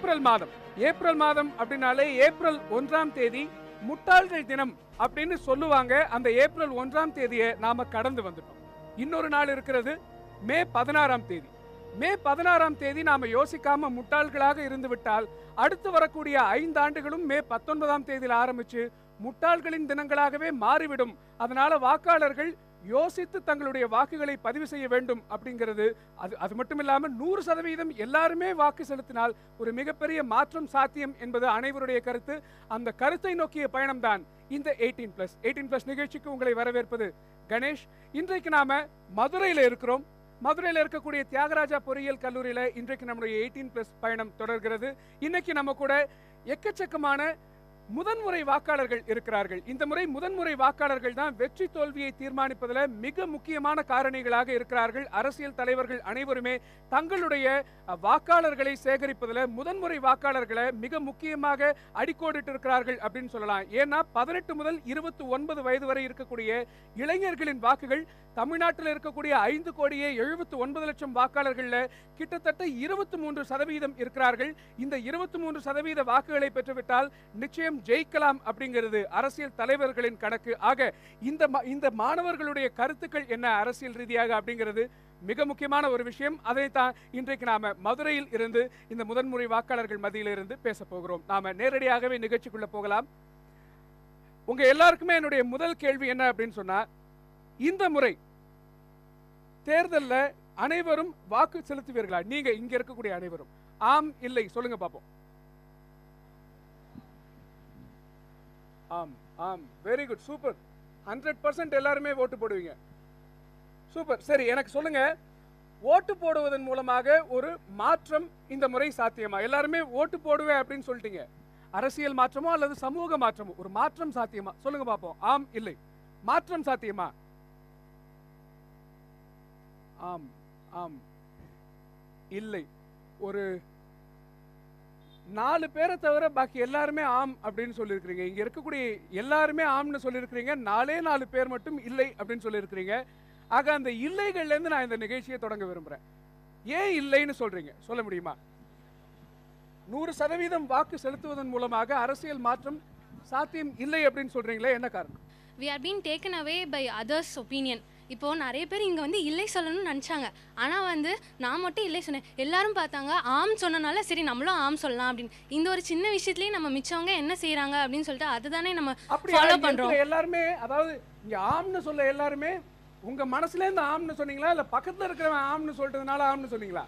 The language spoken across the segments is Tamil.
ஏப்ரல் மாதம் அப்படினாலே ஏப்ரல் 1ஆம் தேதி முட்டாள்கள் தினம் அப்படின்னு சொல்லுவாங்க. அந்த ஏப்ரல் 1ஆம் தேதியை நாம கடந்து வந்துட்டோம். இன்னொரு நாள் இருக்கிறது, மே 16ஆம் தேதி. மே 16ஆம் தேதி நாம யோசிக்காம முட்டாள்களாக இருந்து விட்டால் அடுத்து வரக்கூடிய 5 ஆண்டுகளும் மே 19ஆம் தேதியில் ஆரம்பிச்சு முட்டாள்களின் தினங்களாகவே மாறிவிடும். அதனால வாக்காளர்கள் யோசித்து தங்களுடைய வாக்குகளை பதிவு செய்ய வேண்டும் அப்படிங்கிறது. அது மட்டும் இல்லாமல் 100% எல்லாருமே வாக்கு செலுத்தினால் ஒரு மிகப்பெரிய மாற்றம் சாத்தியம் என்பது அனைவருடைய கருத்து. அந்த கருத்தை நோக்கிய பயணம்தான் இந்த 18+ நிகழ்ச்சிக்கு உங்களை வரவேற்பது கணேஷ். இன்றைக்கு நாம மதுரையில இருக்கிறோம். மதுரையில் இருக்கக்கூடிய தியாகராஜா பொறியியல் கல்லூரியில இன்றைக்கு நம்முடைய 18+ பயணம் தொடர்கிறது. இன்னைக்கு நம்ம கூட எக்கச்சக்கமான முதன்முறை வாக்காளர்கள் இருக்கிறார்கள். இந்த முறை முதன்முறை வாக்காளர்கள் தான் வெற்றி தோல்வியை தீர்மானிப்பதில் மிக முக்கியமான காரணிகளாக இருக்கிறார்கள். அரசியல் தலைவர்கள் அனைவருமே தங்களுடைய வாக்காளர்களை சேகரிப்பதில் முதன்முறை வாக்காளர்களை மிக முக்கியமாக அடிக்கோடிட்டு இருக்கிறார்கள் அப்படின்னு சொல்லலாம். ஏன்னா 18 முதல் 29 வயது வரை இருக்கக்கூடிய இளைஞர்களின் வாக்குகள் தமிழ்நாட்டில் இருக்கக்கூடிய 5,79,00,000 வாக்காளர்கள்ல கிட்டத்தட்ட 23% இருக்கிறார்கள். இந்த 23% வாக்குகளை பெற்றுவிட்டால் நிச்சயம் ஜெயிக்கலாம் அப்படிங்கிறது அரசியல் தலைவர்களின் கணக்கு. ஆக இந்த மாணவர்களுடைய கருத்துக்கள் என்ன அரசியல் ரீதியாக அப்படிங்கிறது மிக முக்கியமான ஒரு விஷயம். அதைத்தான் இன்றைக்கு நாம மதுரையில் இருந்து இந்த முதன்முறை வாக்காளர்கள் மத்தியில் இருந்து பேச போகிறோம். நாம நேரடியாகவே நிகழ்ச்சிக்குள்ள போகலாம். உங்க எல்லாருக்குமே என்னுடைய முதல் கேள்வி என்ன அப்படின்னு சொன்னா, இந்த முறை தேர்தலில் அனைவரும் வாக்கு செலுத்துவீர்களா? நீங்க இங்க இருக்கக்கூடிய அனைவரும் ஆம் இல்லை சொல்லுங்க பாப்போம். ஆம் ஆம், வெரி குட், சூப்பர். 100% எல்லாருமே ஓட்டு போடுவீங்க. சூப்பர். சரி, எனக்கு சொல்லுங்க, ஓட்டு போடுவதன் மூலமாக ஒரு மாற்றம் இந்த முறை சாத்தியமா? எல்லாருமே ஓட்டு போடுவேன் அப்படின்னு சொல்லிட்டீங்க. அரசியல் மாற்றமோ அல்லது சமூக மாற்றமோ ஒரு மாற்றம் சாத்தியமா? சொல்லுங்க பாப்போம். ஆம் இல்லை, மாற்றம் சாத்தியமா? ஆம் ஆம் இல்லை. ஒரு 4 பேரை தவிர பாக்கி எல்லாருமே ஆம் அப்படின்னு சொல்லியிருக்கிறீங்க. இங்க இருக்கக்கூடிய எல்லாருமே ஆம்னு சொல்லியிருக்கிறீங்க. 4 பேர் மட்டும் இல்லை அப்படின்னு சொல்லியிருக்கிறீங்க. ஆக அந்த இல்லைகள்ல இருந்து நான் இந்த நிகழ்ச்சியை தொடங்க விரும்புறேன். ஏன் இல்லைன்னு சொல்றீங்க சொல்ல முடியுமா? 100% வாக்கு செலுத்துவதன் மூலமாக அரசியல் மாற்றம் சாத்தியம் இல்லை அப்படின்னு சொல்றீங்களே, என்ன காரணம்? We are being taken away by others' opinion. இப்போ நிறைய பேர் இங்கே வந்து இல்லை சொல்லணும்னு நினச்சாங்க. ஆனால் வந்து நான் மட்டும் இல்லை சொன்னேன். எல்லாரும் பார்த்தாங்க ஆம் சொன்னனால சரி நம்மளும் ஆம் சொல்லலாம் அப்படின்னு. இந்த ஒரு சின்ன விஷயத்துலேயே நம்ம மிச்சவங்க என்ன செய்கிறாங்க அப்படின்னு சொல்லிட்டு அதுதானே நம்ம ஃபாலோ பண்ணுறோம். எல்லாருமே அதாவது இங்கே ஆம்னு சொல்ல எல்லாருமே உங்கள் மனசுலேருந்து ஆம்னு சொன்னீங்களா, இல்லை பக்கத்தில் இருக்கிறவன் ஆம்னு சொல்லிட்டதுனால ஆம்னு சொன்னீங்களா?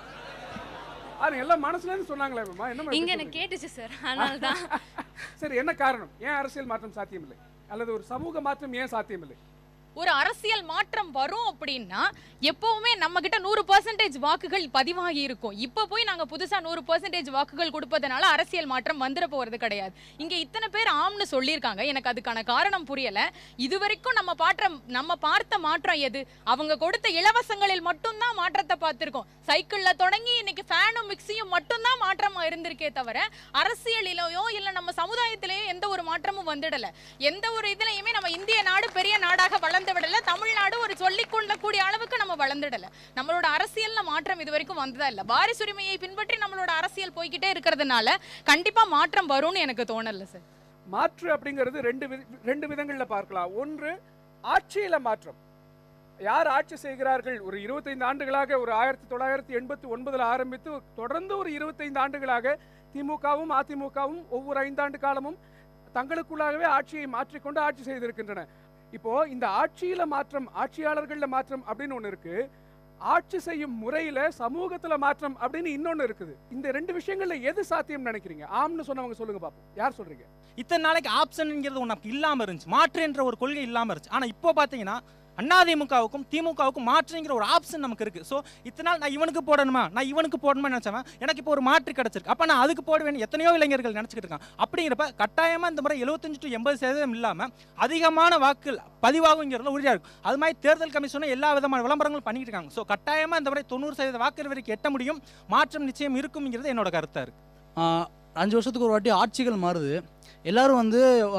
அது எல்லாம் மனசுலேருந்து சொன்னாங்களா? என்ன இங்கே எனக்கு கேட்டுச்சு சார், அதனால தான். சரி, என்ன காரணம்? ஏன் அரசியல் மாற்றம் சாத்தியமில்லை அல்லது ஒரு சமூக மாற்றம் ஏன் சாத்தியமில்லை? ஒரு அரசியல் மாற்றம் வரும் அப்படின்னா எப்பவுமே நம்ம கிட்ட 100% வாக்குகள் பதிவாகி இருக்கும். இப்ப போய் நாங்க புதுசா 100% வாக்குகள் கொடுப்பதனால அரசியல் மாற்றம் வந்துட போறது கிடையாது. இங்க இத்தனை பேர் ஆம்னு சொல்லியிருக்காங்க. எனக்கு அதுக்கான காரணம் புரியல. இதுவரைக்கும் நம்ம பார்த்த மாற்றம் எது? அவங்க கொடுத்த இலவசங்களில் மட்டும்தான் மாற்றத்தை பார்த்திருக்கோம். சைக்கிள்ல தொடங்கி இன்னைக்கு ஃபேனும் மிக்சியும் மட்டும்தான் மாற்றமா இருந்திருக்கே தவிர அரசியலிலேயோ இல்ல நம்ம சமுதாயத்திலேயோ எந்த ஒரு மாற்றமும் வந்துடல. எந்த ஒரு இதுலயுமே நம்ம இந்திய நாடு பெரிய நாடாக வளர்ந்து விடல. தமிழ்நாடு ஒரு சொல்லிக் கொள்ளக்கூடிய அளவுக்கு நம்ம வளர்ந்துடல. நம்மளோட அரசியல்ல மாற்றம் இதுவரைக்கும் வந்ததா இல்ல. வாரிசுரிமையை பின்பற்றி நம்மளோட அரசியல் போய்கிட்டே இருக்கிறதுனால கண்டிப்பா மாற்றம் வரும்னு எனக்கு தோணல சார். மாற்று அப்படிங்கிறது ரெண்டு விதங்கள்ல பார்க்கலாம். ஒன்று ஆட்சியில மாற்றம். யார் ஆட்சி செய்கிறார்கள்? ஒரு 25 ஆண்டுகளாக, ஒரு 1989 ஆரம்பித்து தொடர்ந்து ஒரு 25 ஆண்டுகளாக திமுகவும் அதிமுகவும் ஒவ்வொரு 5 ஆண்டு காலமும் தங்களுக்குள்ளாகவே ஆட்சியை மாற்றிக்கொண்டு ஆட்சி செய்திருக்கின்றன. இப்போ இந்த ஆட்சியில மாற்றம், ஆட்சியாளர்கள்ல மாற்றம் அப்படின்னு ஒண்ணு இருக்கு. ஆட்சி செய்யும் முறையில சமூகத்துல மாற்றம் அப்படின்னு இன்னொன்னு இருக்குது. இந்த 2 விஷயங்கள்ல எது சாத்தியம் நினைக்கிறீங்க? ஆம்னு சொன்னவங்க சொல்லுங்க பாப்போம். யார் சொல்றீங்க? இத்தனை நாளைக்கு ஆப்ஷன்ங்கிறது ஒன்று இல்லாம இருந்துச்சு, மாற்று என்ற ஒரு கொள்கை இல்லாம இருந்துச்சு. ஆனா இப்போ பாத்தீங்கன்னா அதிமுகவுக்கும் திமுகவுக்கும் மாற்றுங்கிற ஒரு ஆப்ஷன் நமக்கு இருக்கு. ஸோ இத்தனை நாள் நான் இவனுக்கு போடணுமா, நான் இவனுக்கு போடணுமா நினைச்சவன் எனக்கு இப்போ ஒரு மாற்று கிடைச்சிருக்கு. அப்ப நான் அதுக்கு போடுவேன் எத்தனையோ இளைஞர்கள் நினைச்சுக்கிட்டு இருக்காங்க. அப்படிங்கிறப்ப கட்டாயமா இந்த முறை 75 to 80% இல்லாம அதிகமான வாக்குகள் பதிவாகுங்கிறதுல உறுதியா இருக்கும். அது மாதிரி தேர்தல் கமிஷனும் எல்லா விதமான விளம்பரங்களும் பண்ணிட்டு இருக்காங்க. ஸோ கட்டாயமா இந்த முறை 90% வாக்கு வரைக்கும் எட்ட முடியும், மாற்றம் நிச்சயம் இருக்கும்ங்கிறது என்னோட கருத்தா இருக்கு. 5 வருஷத்துக்கு ஒரு வாட்டி ஆட்சிகள் மாறுது. எல்லாரும் வந்து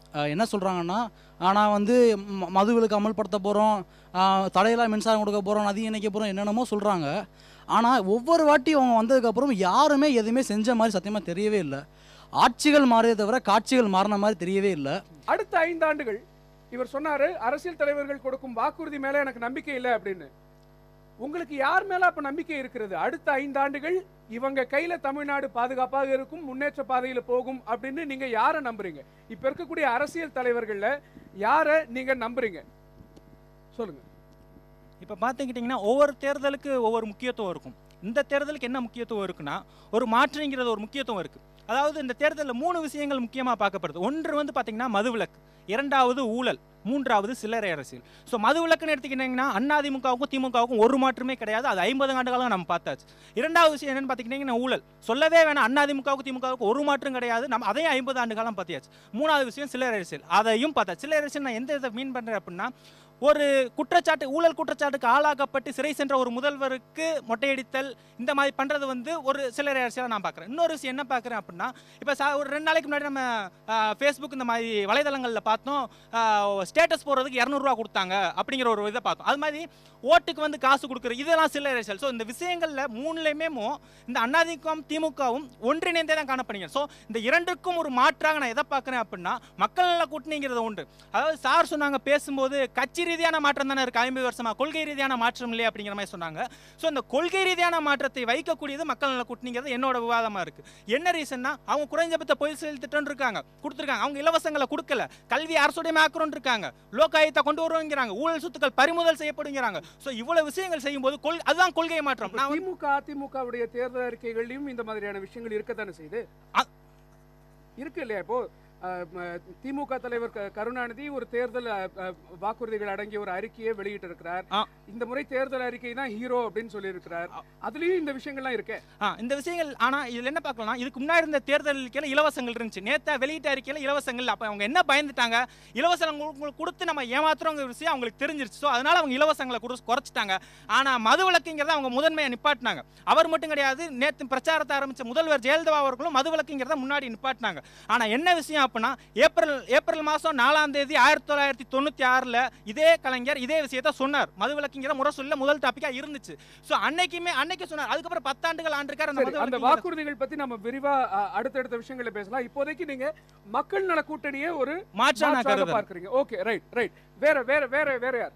என்ன சொல்கிறாங்கன்னா, ஆனால் வந்து மதுவிலக்கு அமல்படுத்த போகிறோம், தடையெல்லாம் மின்சாரம் கொடுக்க போகிறோம், நதி இணைக்க போகிறோம், என்னென்னமோ சொல்கிறாங்க. ஆனால் ஒவ்வொரு வாட்டி அவங்க வந்ததுக்கப்புறம் யாருமே எதுவுமே செஞ்ச மாதிரி சத்தியமாக தெரியவே இல்லை. ஆட்சிகள் மாறியதை தவிர காட்சிகள் மாறின மாதிரி தெரியவே இல்லை. அடுத்த 5 ஆண்டுகள் இவர் சொன்னாரு, அரசியல் தலைவர்கள் கொடுக்கும் வாக்குறுதி மேல எனக்கு நம்பிக்கை இல்லை அப்படின்னு. உங்களுக்கு யார் மேல அப்ப நம்பிக்கை இருக்கிறது? அடுத்த 5 ஆண்டுகள் இவங்க கையில தமிழ்நாடு பாதுகாப்பாக இருக்கும், முன்னேற்ற பாதையில போகும் அப்படின்னு நீங்க யாரை நம்புறீங்க? இப்ப இருக்கக்கூடிய அரசியல் தலைவர்கள்ல யாரை நீங்க நம்புறீங்க? சொல்லுங்க. இப்போ பார்த்துக்கிட்டிங்கன்னா ஒவ்வொரு தேர்தலுக்கு ஒவ்வொரு முக்கியத்துவம் இருக்கும். இந்த தேர்தலுக்கு என்ன முக்கியத்துவம் இருக்குன்னா, ஒரு மாற்றுங்கிறது ஒரு முக்கியத்துவம் இருக்குது. அதாவது இந்த தேர்தலில் 3 விஷயங்கள் முக்கியமாக பார்க்கப்படுது. ஒன்று வந்து பார்த்திங்கன்னா மதுவிலக்கு, 2வது ஊழல், 3வது சில்லறை அரசியல். ஸோ மதுவிலக்குன்னு எடுத்துக்கிட்டிங்கன்னா அதிமுகவுக்கும் திமுகவுக்கும் ஒரு மாற்றமே கிடையாது. அது 50 ஆண்டு காலம் நம்ம பார்த்தாச்சு. 2வது விஷயம் என்னென்னு பார்த்துக்கிட்டிங்கன்னா ஊழல். சொல்லவே வேணாம், அதிமுகவுக்கும் திமுகவுக்கும் ஒரு மாற்றம் கிடையாது. நம்ம அதையும் 50 ஆண்டு காலம் பார்த்தியாச்சு. 3வது விஷயம் சில்லறை அரசியல், அதையும் பார்த்தாச்சு. சில்லறை அரசியல் நான் எந்த இதை மீன் பண்ணுறேன் அப்படின்னா, ஒரு குற்றச்சாட்டு, ஊழல் குற்றச்சாட்டுக்கு ஆளாக்கப்பட்டு சிறை சென்ற ஒரு முதல்வருக்கு மொட்டையடித்தல், இந்த மாதிரி பண்ணுறது வந்து ஒரு சில்லறை அரசியலாக நான் பார்க்குறேன். இன்னொரு விஷயம் என்ன பார்க்குறேன் அப்படின்னா, இப்போ ஒரு 2 நாளைக்கு முன்னாடி நம்ம ஃபேஸ்புக் இந்த மாதிரி வலைதளங்களில் பார்த்தோம், ஸ்டேட்டஸ் போடுறதுக்கு 200 ரூபா கொடுத்தாங்க அப்படிங்கிற ஒரு இதை பார்த்தோம். அது மாதிரி ஓட்டுக்கு வந்து காசு கொடுக்குற இதெல்லாம் சில்லறை அரசியல். ஸோ இந்த விஷயங்களில் 3லையுமே இந்த அதிமுகவும் திமுகவும் ஒன்றிணைந்தே தான் காணப்படுங்க. ஸோ இந்த 2க்கும் ஒரு மாற்றாக நான் எதை பார்க்குறேன் அப்படின்னா, மக்கள் நல கூட்டணிங்கிறது உண்டு. அதாவது சார் சொன்னாங்க பேசும்போது, கட்சி ரீதியான மாற்றம் தானே இருக்குது 50 வருஷமா, கொள்கை ரீதியான மாற்றம் இல்லையா அப்படிங்கிற மாதிரி சொன்னாங்க. ஸோ இந்த கொள்கை ரீதியான மாற்றத்தை வைக்கக்கூடியது மக்கள் நல கூட்டணிங்கிறது என்னோட விவாதமாக இருக்குது. என்ன ரீசன்னா, அவங்க குறைஞ்சபட்ச பொது செயல் திட்டம் இருக்காங்க, கொடுத்துருக்காங்க. அவங்க இலவசங்களை கொடுக்கல, கல்வி அரசுடைய ஆக்குறோம் இருக்காங்க, லோகாயத்தை கொண்டு வருவாங்கிறாங்க, ஊழல் சொத்துக்கள் பறிமுதல் செய்யப்படுங்கிறாங்க. ஸோ இவ்வளவு விஷயங்கள் செய்யும்போது அதுதான் கொள்கை மாற்றம். திமுக அதிமுகவுடைய தேர்தல் அறிக்கைகளையும் இந்த மாதிரியான விஷயங்கள் இருக்கத்தானே செய்யுது, இருக்கு இல்லையா? இப்போ திமுக தலைவர் கருணாநிதி ஒரு தேர்தல் வாக்குறுதிகள் அடங்கிய ஒரு அறிக்கையை வெளியிட்டு இருக்கிறார். இந்த முறை தேர்தல் அறிக்கை தான் ஹீரோ அப்படின்னு சொல்லி இருக்கிறார். அதுலயும் இந்த விஷயங்கள்லாம் இருக்கு. இந்த விஷயங்கள் ஆனா இதுல என்ன பார்க்கலாம், இதுக்கு முன்னாடி இருந்த தேர்தல் அறிக்கையில இலவசங்கள் இருந்துச்சு, நேத்தா வெளியிட்ட அறிக்கையில இலவசங்கள். அப்ப அவங்க என்ன பயந்துட்டாங்க, இலவசங்கள் கொடுத்து நம்ம ஏமாத்துறோங்கிற விஷயம் அவங்களுக்கு தெரிஞ்சிருச்சு. ஸோ அதனால அவங்க இலவசங்களை குறைச்சிட்டாங்க. ஆனா மதுவிலக்குங்கிறத அவங்க முதன்மையை நிப்பாட்டினாங்க. அவர் மட்டும் கிடையாது, நேற்று பிரச்சாரத்தை ஆரம்பிச்ச முதல்வர் ஜெயலலிதா அவர்களும் மதுவிலக்குங்கிறத முன்னாடி நிப்பாட்டினாங்க. ஆனா என்ன விஷயம் அப்படின்னா, ஏப்ரல் மாதம் 4ஆம் தேதி 1996 இதே கலைஞர் இதே விஷயத்தை சொன்னார். மதுவிலக்குங்கிற முரசொல்ல முதல் டாபிக்கா இருந்துச்சு. ஸோ அன்னைக்கு சொன்னார். அதுக்கப்புறம் 10 ஆண்டுகள் ஆண்டிருக்கார். அந்த வாக்குறுதிகள் பத்தி நம்ம விரிவா அடுத்தடுத்த விஷயங்களை பேசலாம். இப்போதைக்கு நீங்க மக்கள் நல கூட்டணியே ஒரு மாற்றாக பார்க்கறீங்க. Okay, right. வேற வேற வேற வேற யார்?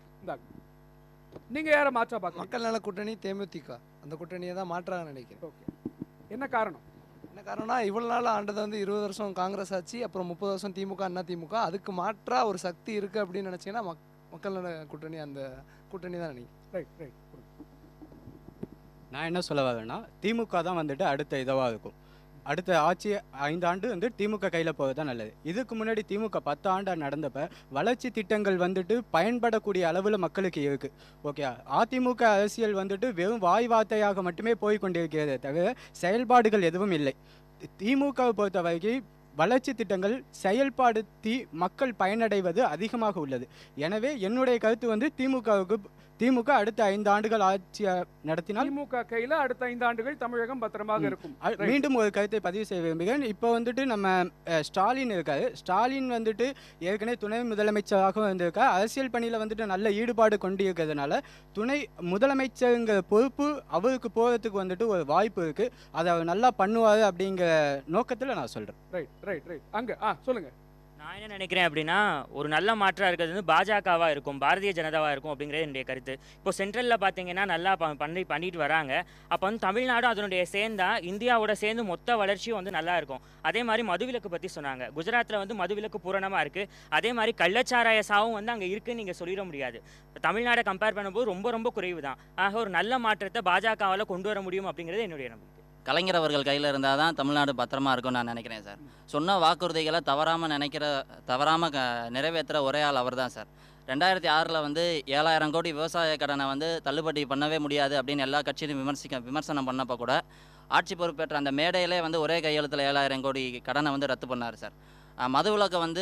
நீங்க யார மாற்றா பார்க்கறீங்க? மக்கள் நல கூட்டணி தேமுதிக, அந்த கூட்டணியை தான் மாற்றாக நினைக்கிறேன். ஓகே, என்ன காரணம்? என்ன காரணம்னா, இவ்வளவு நாள் ஆண்டது வந்து 20 வருஷம் காங்கிரஸ் ஆச்சு, அப்புறம் 30 வருஷம் திமுக அண்ணா திமுக. அதுக்கு மாற்றா ஒரு சக்தி இருக்கு அப்படின்னு நினைச்சீங்கன்னா மக்கள் நல கூட்டணி, அந்த கூட்டணி தான் நினைக்கிறேன். ரைட். நான் என்ன சொல்ல வரேன்னா, திமுக தான் வந்துட்டு அடுத்த இதுவாக இருக்கும். அடுத்த ஆட்சி 5 ஆண்டு வந்து திமுக கையில் போக தான் நல்லது. இதுக்கு முன்னாடி திமுக 10 ஆண்டு நடந்தப்ப வளர்ச்சி திட்டங்கள் வந்துட்டு பயன்படக்கூடிய அளவில் மக்களுக்கு இருக்குது. ஓகே, அதிமுக அரசியல் வந்துட்டு வெறும் வாய் வார்த்தையாக மட்டுமே போய்கொண்டிருக்கிறதே தவிர செயல்பாடுகள் எதுவும் இல்லை. திமுகவை பொறுத்த வரைக்கும் வளர்ச்சி திட்டங்கள் செயல்படுத்தி மக்கள் பயனடைவது அதிகமாக உள்ளது. எனவே என்னுடைய கருத்து வந்து திமுக அடுத்த 5 ஆண்டுகள் ஆட்சி நடத்தினால் திமுக கையில அடுத்த 5 ஆண்டுகள் தமிழகம் பத்திரமாக இருக்கும். மீண்டும் ஒரு கருத்தை பதிவு செய்ய விரும்புகிறேன். இப்போ வந்துட்டு நம்ம ஸ்டாலின் இருக்காரு. ஸ்டாலின் வந்துட்டு ஏற்கனவே துணை முதலமைச்சராக வந்திருக்கார். அரசியல் பணியில் வந்துட்டு நல்ல ஈடுபாடு கொண்டு இருக்கிறதுனால துணை முதலமைச்சருங்கிற பொறுப்பு அவருக்கு போகிறதுக்கு வந்துட்டு ஒரு வாய்ப்பு இருக்கு. அதை அவர் நல்லா பண்ணுவார் அப்படிங்கிற நோக்கத்தில் நான் சொல்றேன். ரைட். அங்க சொல்லுங்க. நான் என்ன நினைக்கிறேன் அப்படின்னா, ஒரு நல்ல மாற்றம் இருக்கிறது வந்து பாஜகவாக இருக்கும், பாரதிய ஜனதாவாக இருக்கும் அப்படிங்கிறது என்னுடைய கருத்து. இப்போ சென்ட்ரலில் பார்த்தீங்கன்னா நல்லா பண்ணிட்டு வராங்க. அப்போ வந்து தமிழ்நாடும் அதனுடைய சேர்ந்தா இந்தியாவோட சேர்ந்து மொத்த வளர்ச்சியும் வந்து நல்லா இருக்கும். அதே மாதிரி மதுவிலக்கு பற்றி சொன்னாங்க. குஜராத்தில் வந்து மதுவிலக்கு பூரணமாக இருக்குது. அதே மாதிரி கள்ளச்சாராய சாவும் வந்து அங்கே இருக்குன்னு நீங்கள் சொல்லிட முடியாது. தமிழ்நாடை கம்பேர் பண்ணும்போது ரொம்ப குறைவு தான். ஆக ஒரு நல்ல மாற்றத்தை பாஜகவால் கொண்டு வர முடியும் அப்படிங்கிறது என்னுடைய நம்பிக்கை. கலைஞர் அவர்கள் கையில் இருந்தால் தான் தமிழ்நாடு பத்திரமா இருக்கும்னு நான் நினைக்கிறேன் சார். சொன்ன வாக்குறுதிகளை தவறாமல் நிறைவேற்றுற ஒரே ஆள் அவர் தான் சார். 2006 வந்து 7000 கோடி விவசாய கடனை வந்து தள்ளுபடி பண்ணவே முடியாது அப்படின்னு எல்லா கட்சியிலும் விமர்சனம் பண்ணப்போ கூட ஆட்சி பொறுப்பேற்ற அந்த மேடையிலே வந்து ஒரே கையெழுத்தில் 7000 கோடி கடனை வந்து ரத்து பண்ணார் சார். மதுவிலக்கை வந்து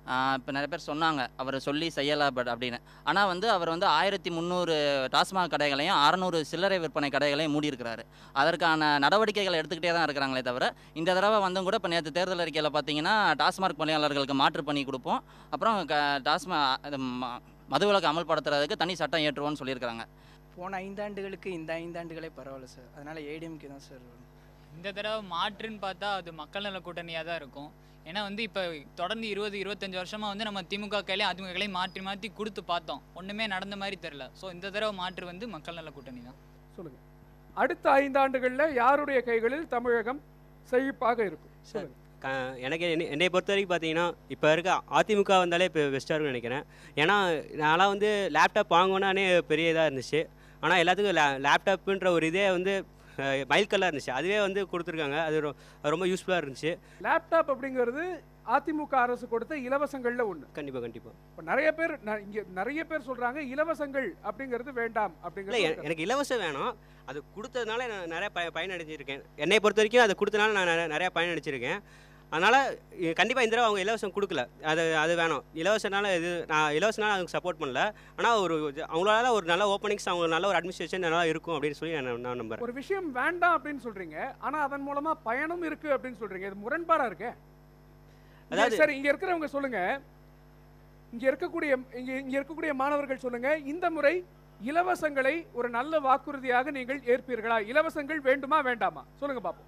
இப்போ நிறைய பேர் சொன்னாங்க அவர் சொல்லி செய்யலை அப்படின்னு. ஆனால் வந்து அவர் வந்து 1300 டாஸ்மாக் கடைகளையும் 600 சில்லறை விற்பனை கடைகளையும் மூடியிருக்கிறாரு. அதற்கான நடவடிக்கைகளை எடுத்துக்கிட்டே தான் இருக்கிறாங்களே தவிர, இந்த தடவை வந்தும் கூட இப்போ நேற்று தேர்தல் அறிக்கையில் பார்த்தீங்கன்னா டாஸ்மாக் பணியாளர்களுக்கு மாற்று பண்ணி கொடுப்போம், அப்புறம் மதுவிலக்கு அமல்படுத்துறதுக்கு தனி சட்டம் ஏற்றுவோம்னு சொல்லியிருக்கிறாங்க. போன 5 ஆண்டுகளுக்கு இந்த 5 ஆண்டுகளே பரவாயில்ல சார். அதனால் ஏடிஎம்கே தான் சார் வரும். இந்த தடவை மாற்றுன்னு பார்த்தா அது மக்கள் நல கூட்டணியாக தான் இருக்கும். ஏன்னா வந்து இப்போ தொடர்ந்து 20-25 வருஷமாக வந்து நம்ம திமுக கையிலையும் அதிமுக கையிலையும் மாற்றி கொடுத்து பார்த்தோம், ஒன்றுமே நடந்த மாதிரி தெரில. ஸோ இந்த தடவை மாற்று வந்து மக்கள் நல கூட்டணி தான். சொல்லுங்க, அடுத்த 5 ஆண்டுகளில் யாருடைய கைகளில் தமிழகம் செழிப்பாக இருக்கும்? சொல்லுங்க. எனக்கு என்னை பொறுத்த வரைக்கும் பார்த்தீங்கன்னா இப்போ இருக்க அதிமுக வந்தாலே இப்போ பெஸ்ட்டாக இருக்கும்னு நினைக்கிறேன். ஏன்னா நான்லாம் வந்து லேப்டாப் வாங்கினானே பெரிய இதாக இருந்துச்சு. ஆனால் எல்லாத்துக்கும் லேப்டாப்புன்ற ஒரு இதே வந்து மைல்கல்லாக இருந்துச்சு, அதுவே வந்து கொடுத்துருக்காங்க. அது ரொம்ப யூஸ்ஃபுல்லாக இருந்துச்சு. லேப்டாப் அப்படிங்கிறது அதிமுக அரசு கொடுத்த இலவசங்களில் ஒன்று. கண்டிப்பாக இப்போ இங்கே நிறைய பேர் சொல்கிறாங்க இலவசங்கள் அப்படிங்கிறது வேண்டாம் அப்படிங்கிறது. எனக்கு இலவசம் வேணும், அது கொடுத்ததுனால நான் நிறைய பயனடைஞ்சிருக்கேன். என்னை பொறுத்த வரைக்கும் அதை கொடுத்தனால நான் நிறையா பயனடைச்சிருக்கேன். அதனால் கண்டிப்பாக இந்த தடவை அவங்க இலவசம் கொடுக்கல, அது வேணும். இலவசனால நான் இலவசனால அதுக்கு சப்போர்ட் பண்ணல. ஆனால் அவங்களால ஒரு நல்ல ஓப்பனிங்ஸ், அவங்க நல்ல ஒரு அட்மினிஸ்ட்ரேஷன் நல்லா இருக்கும் அப்படின்னு சொல்லி நான் நம்புறேன். ஒரு விஷயம் வேண்டாம் அப்படின்னு சொல்கிறீங்க, ஆனால் அதன் மூலமாக பயனும் இருக்குது அப்படின்னு சொல்கிறீங்க. இது முரண்பாடாக இருக்கு. அதாவது சரி, இங்கே இருக்கிறவங்க சொல்லுங்கள், இங்கே இருக்கக்கூடிய மாணவர்கள் சொல்லுங்கள், இந்த முறை இலவசங்களை ஒரு நல்ல வாக்குறுதியாக நீங்கள் ஏற்பீர்களா? இலவசங்கள் வேண்டுமா வேண்டாமா? சொல்லுங்க பார்ப்போம்.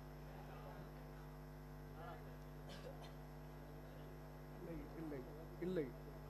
இல்லை,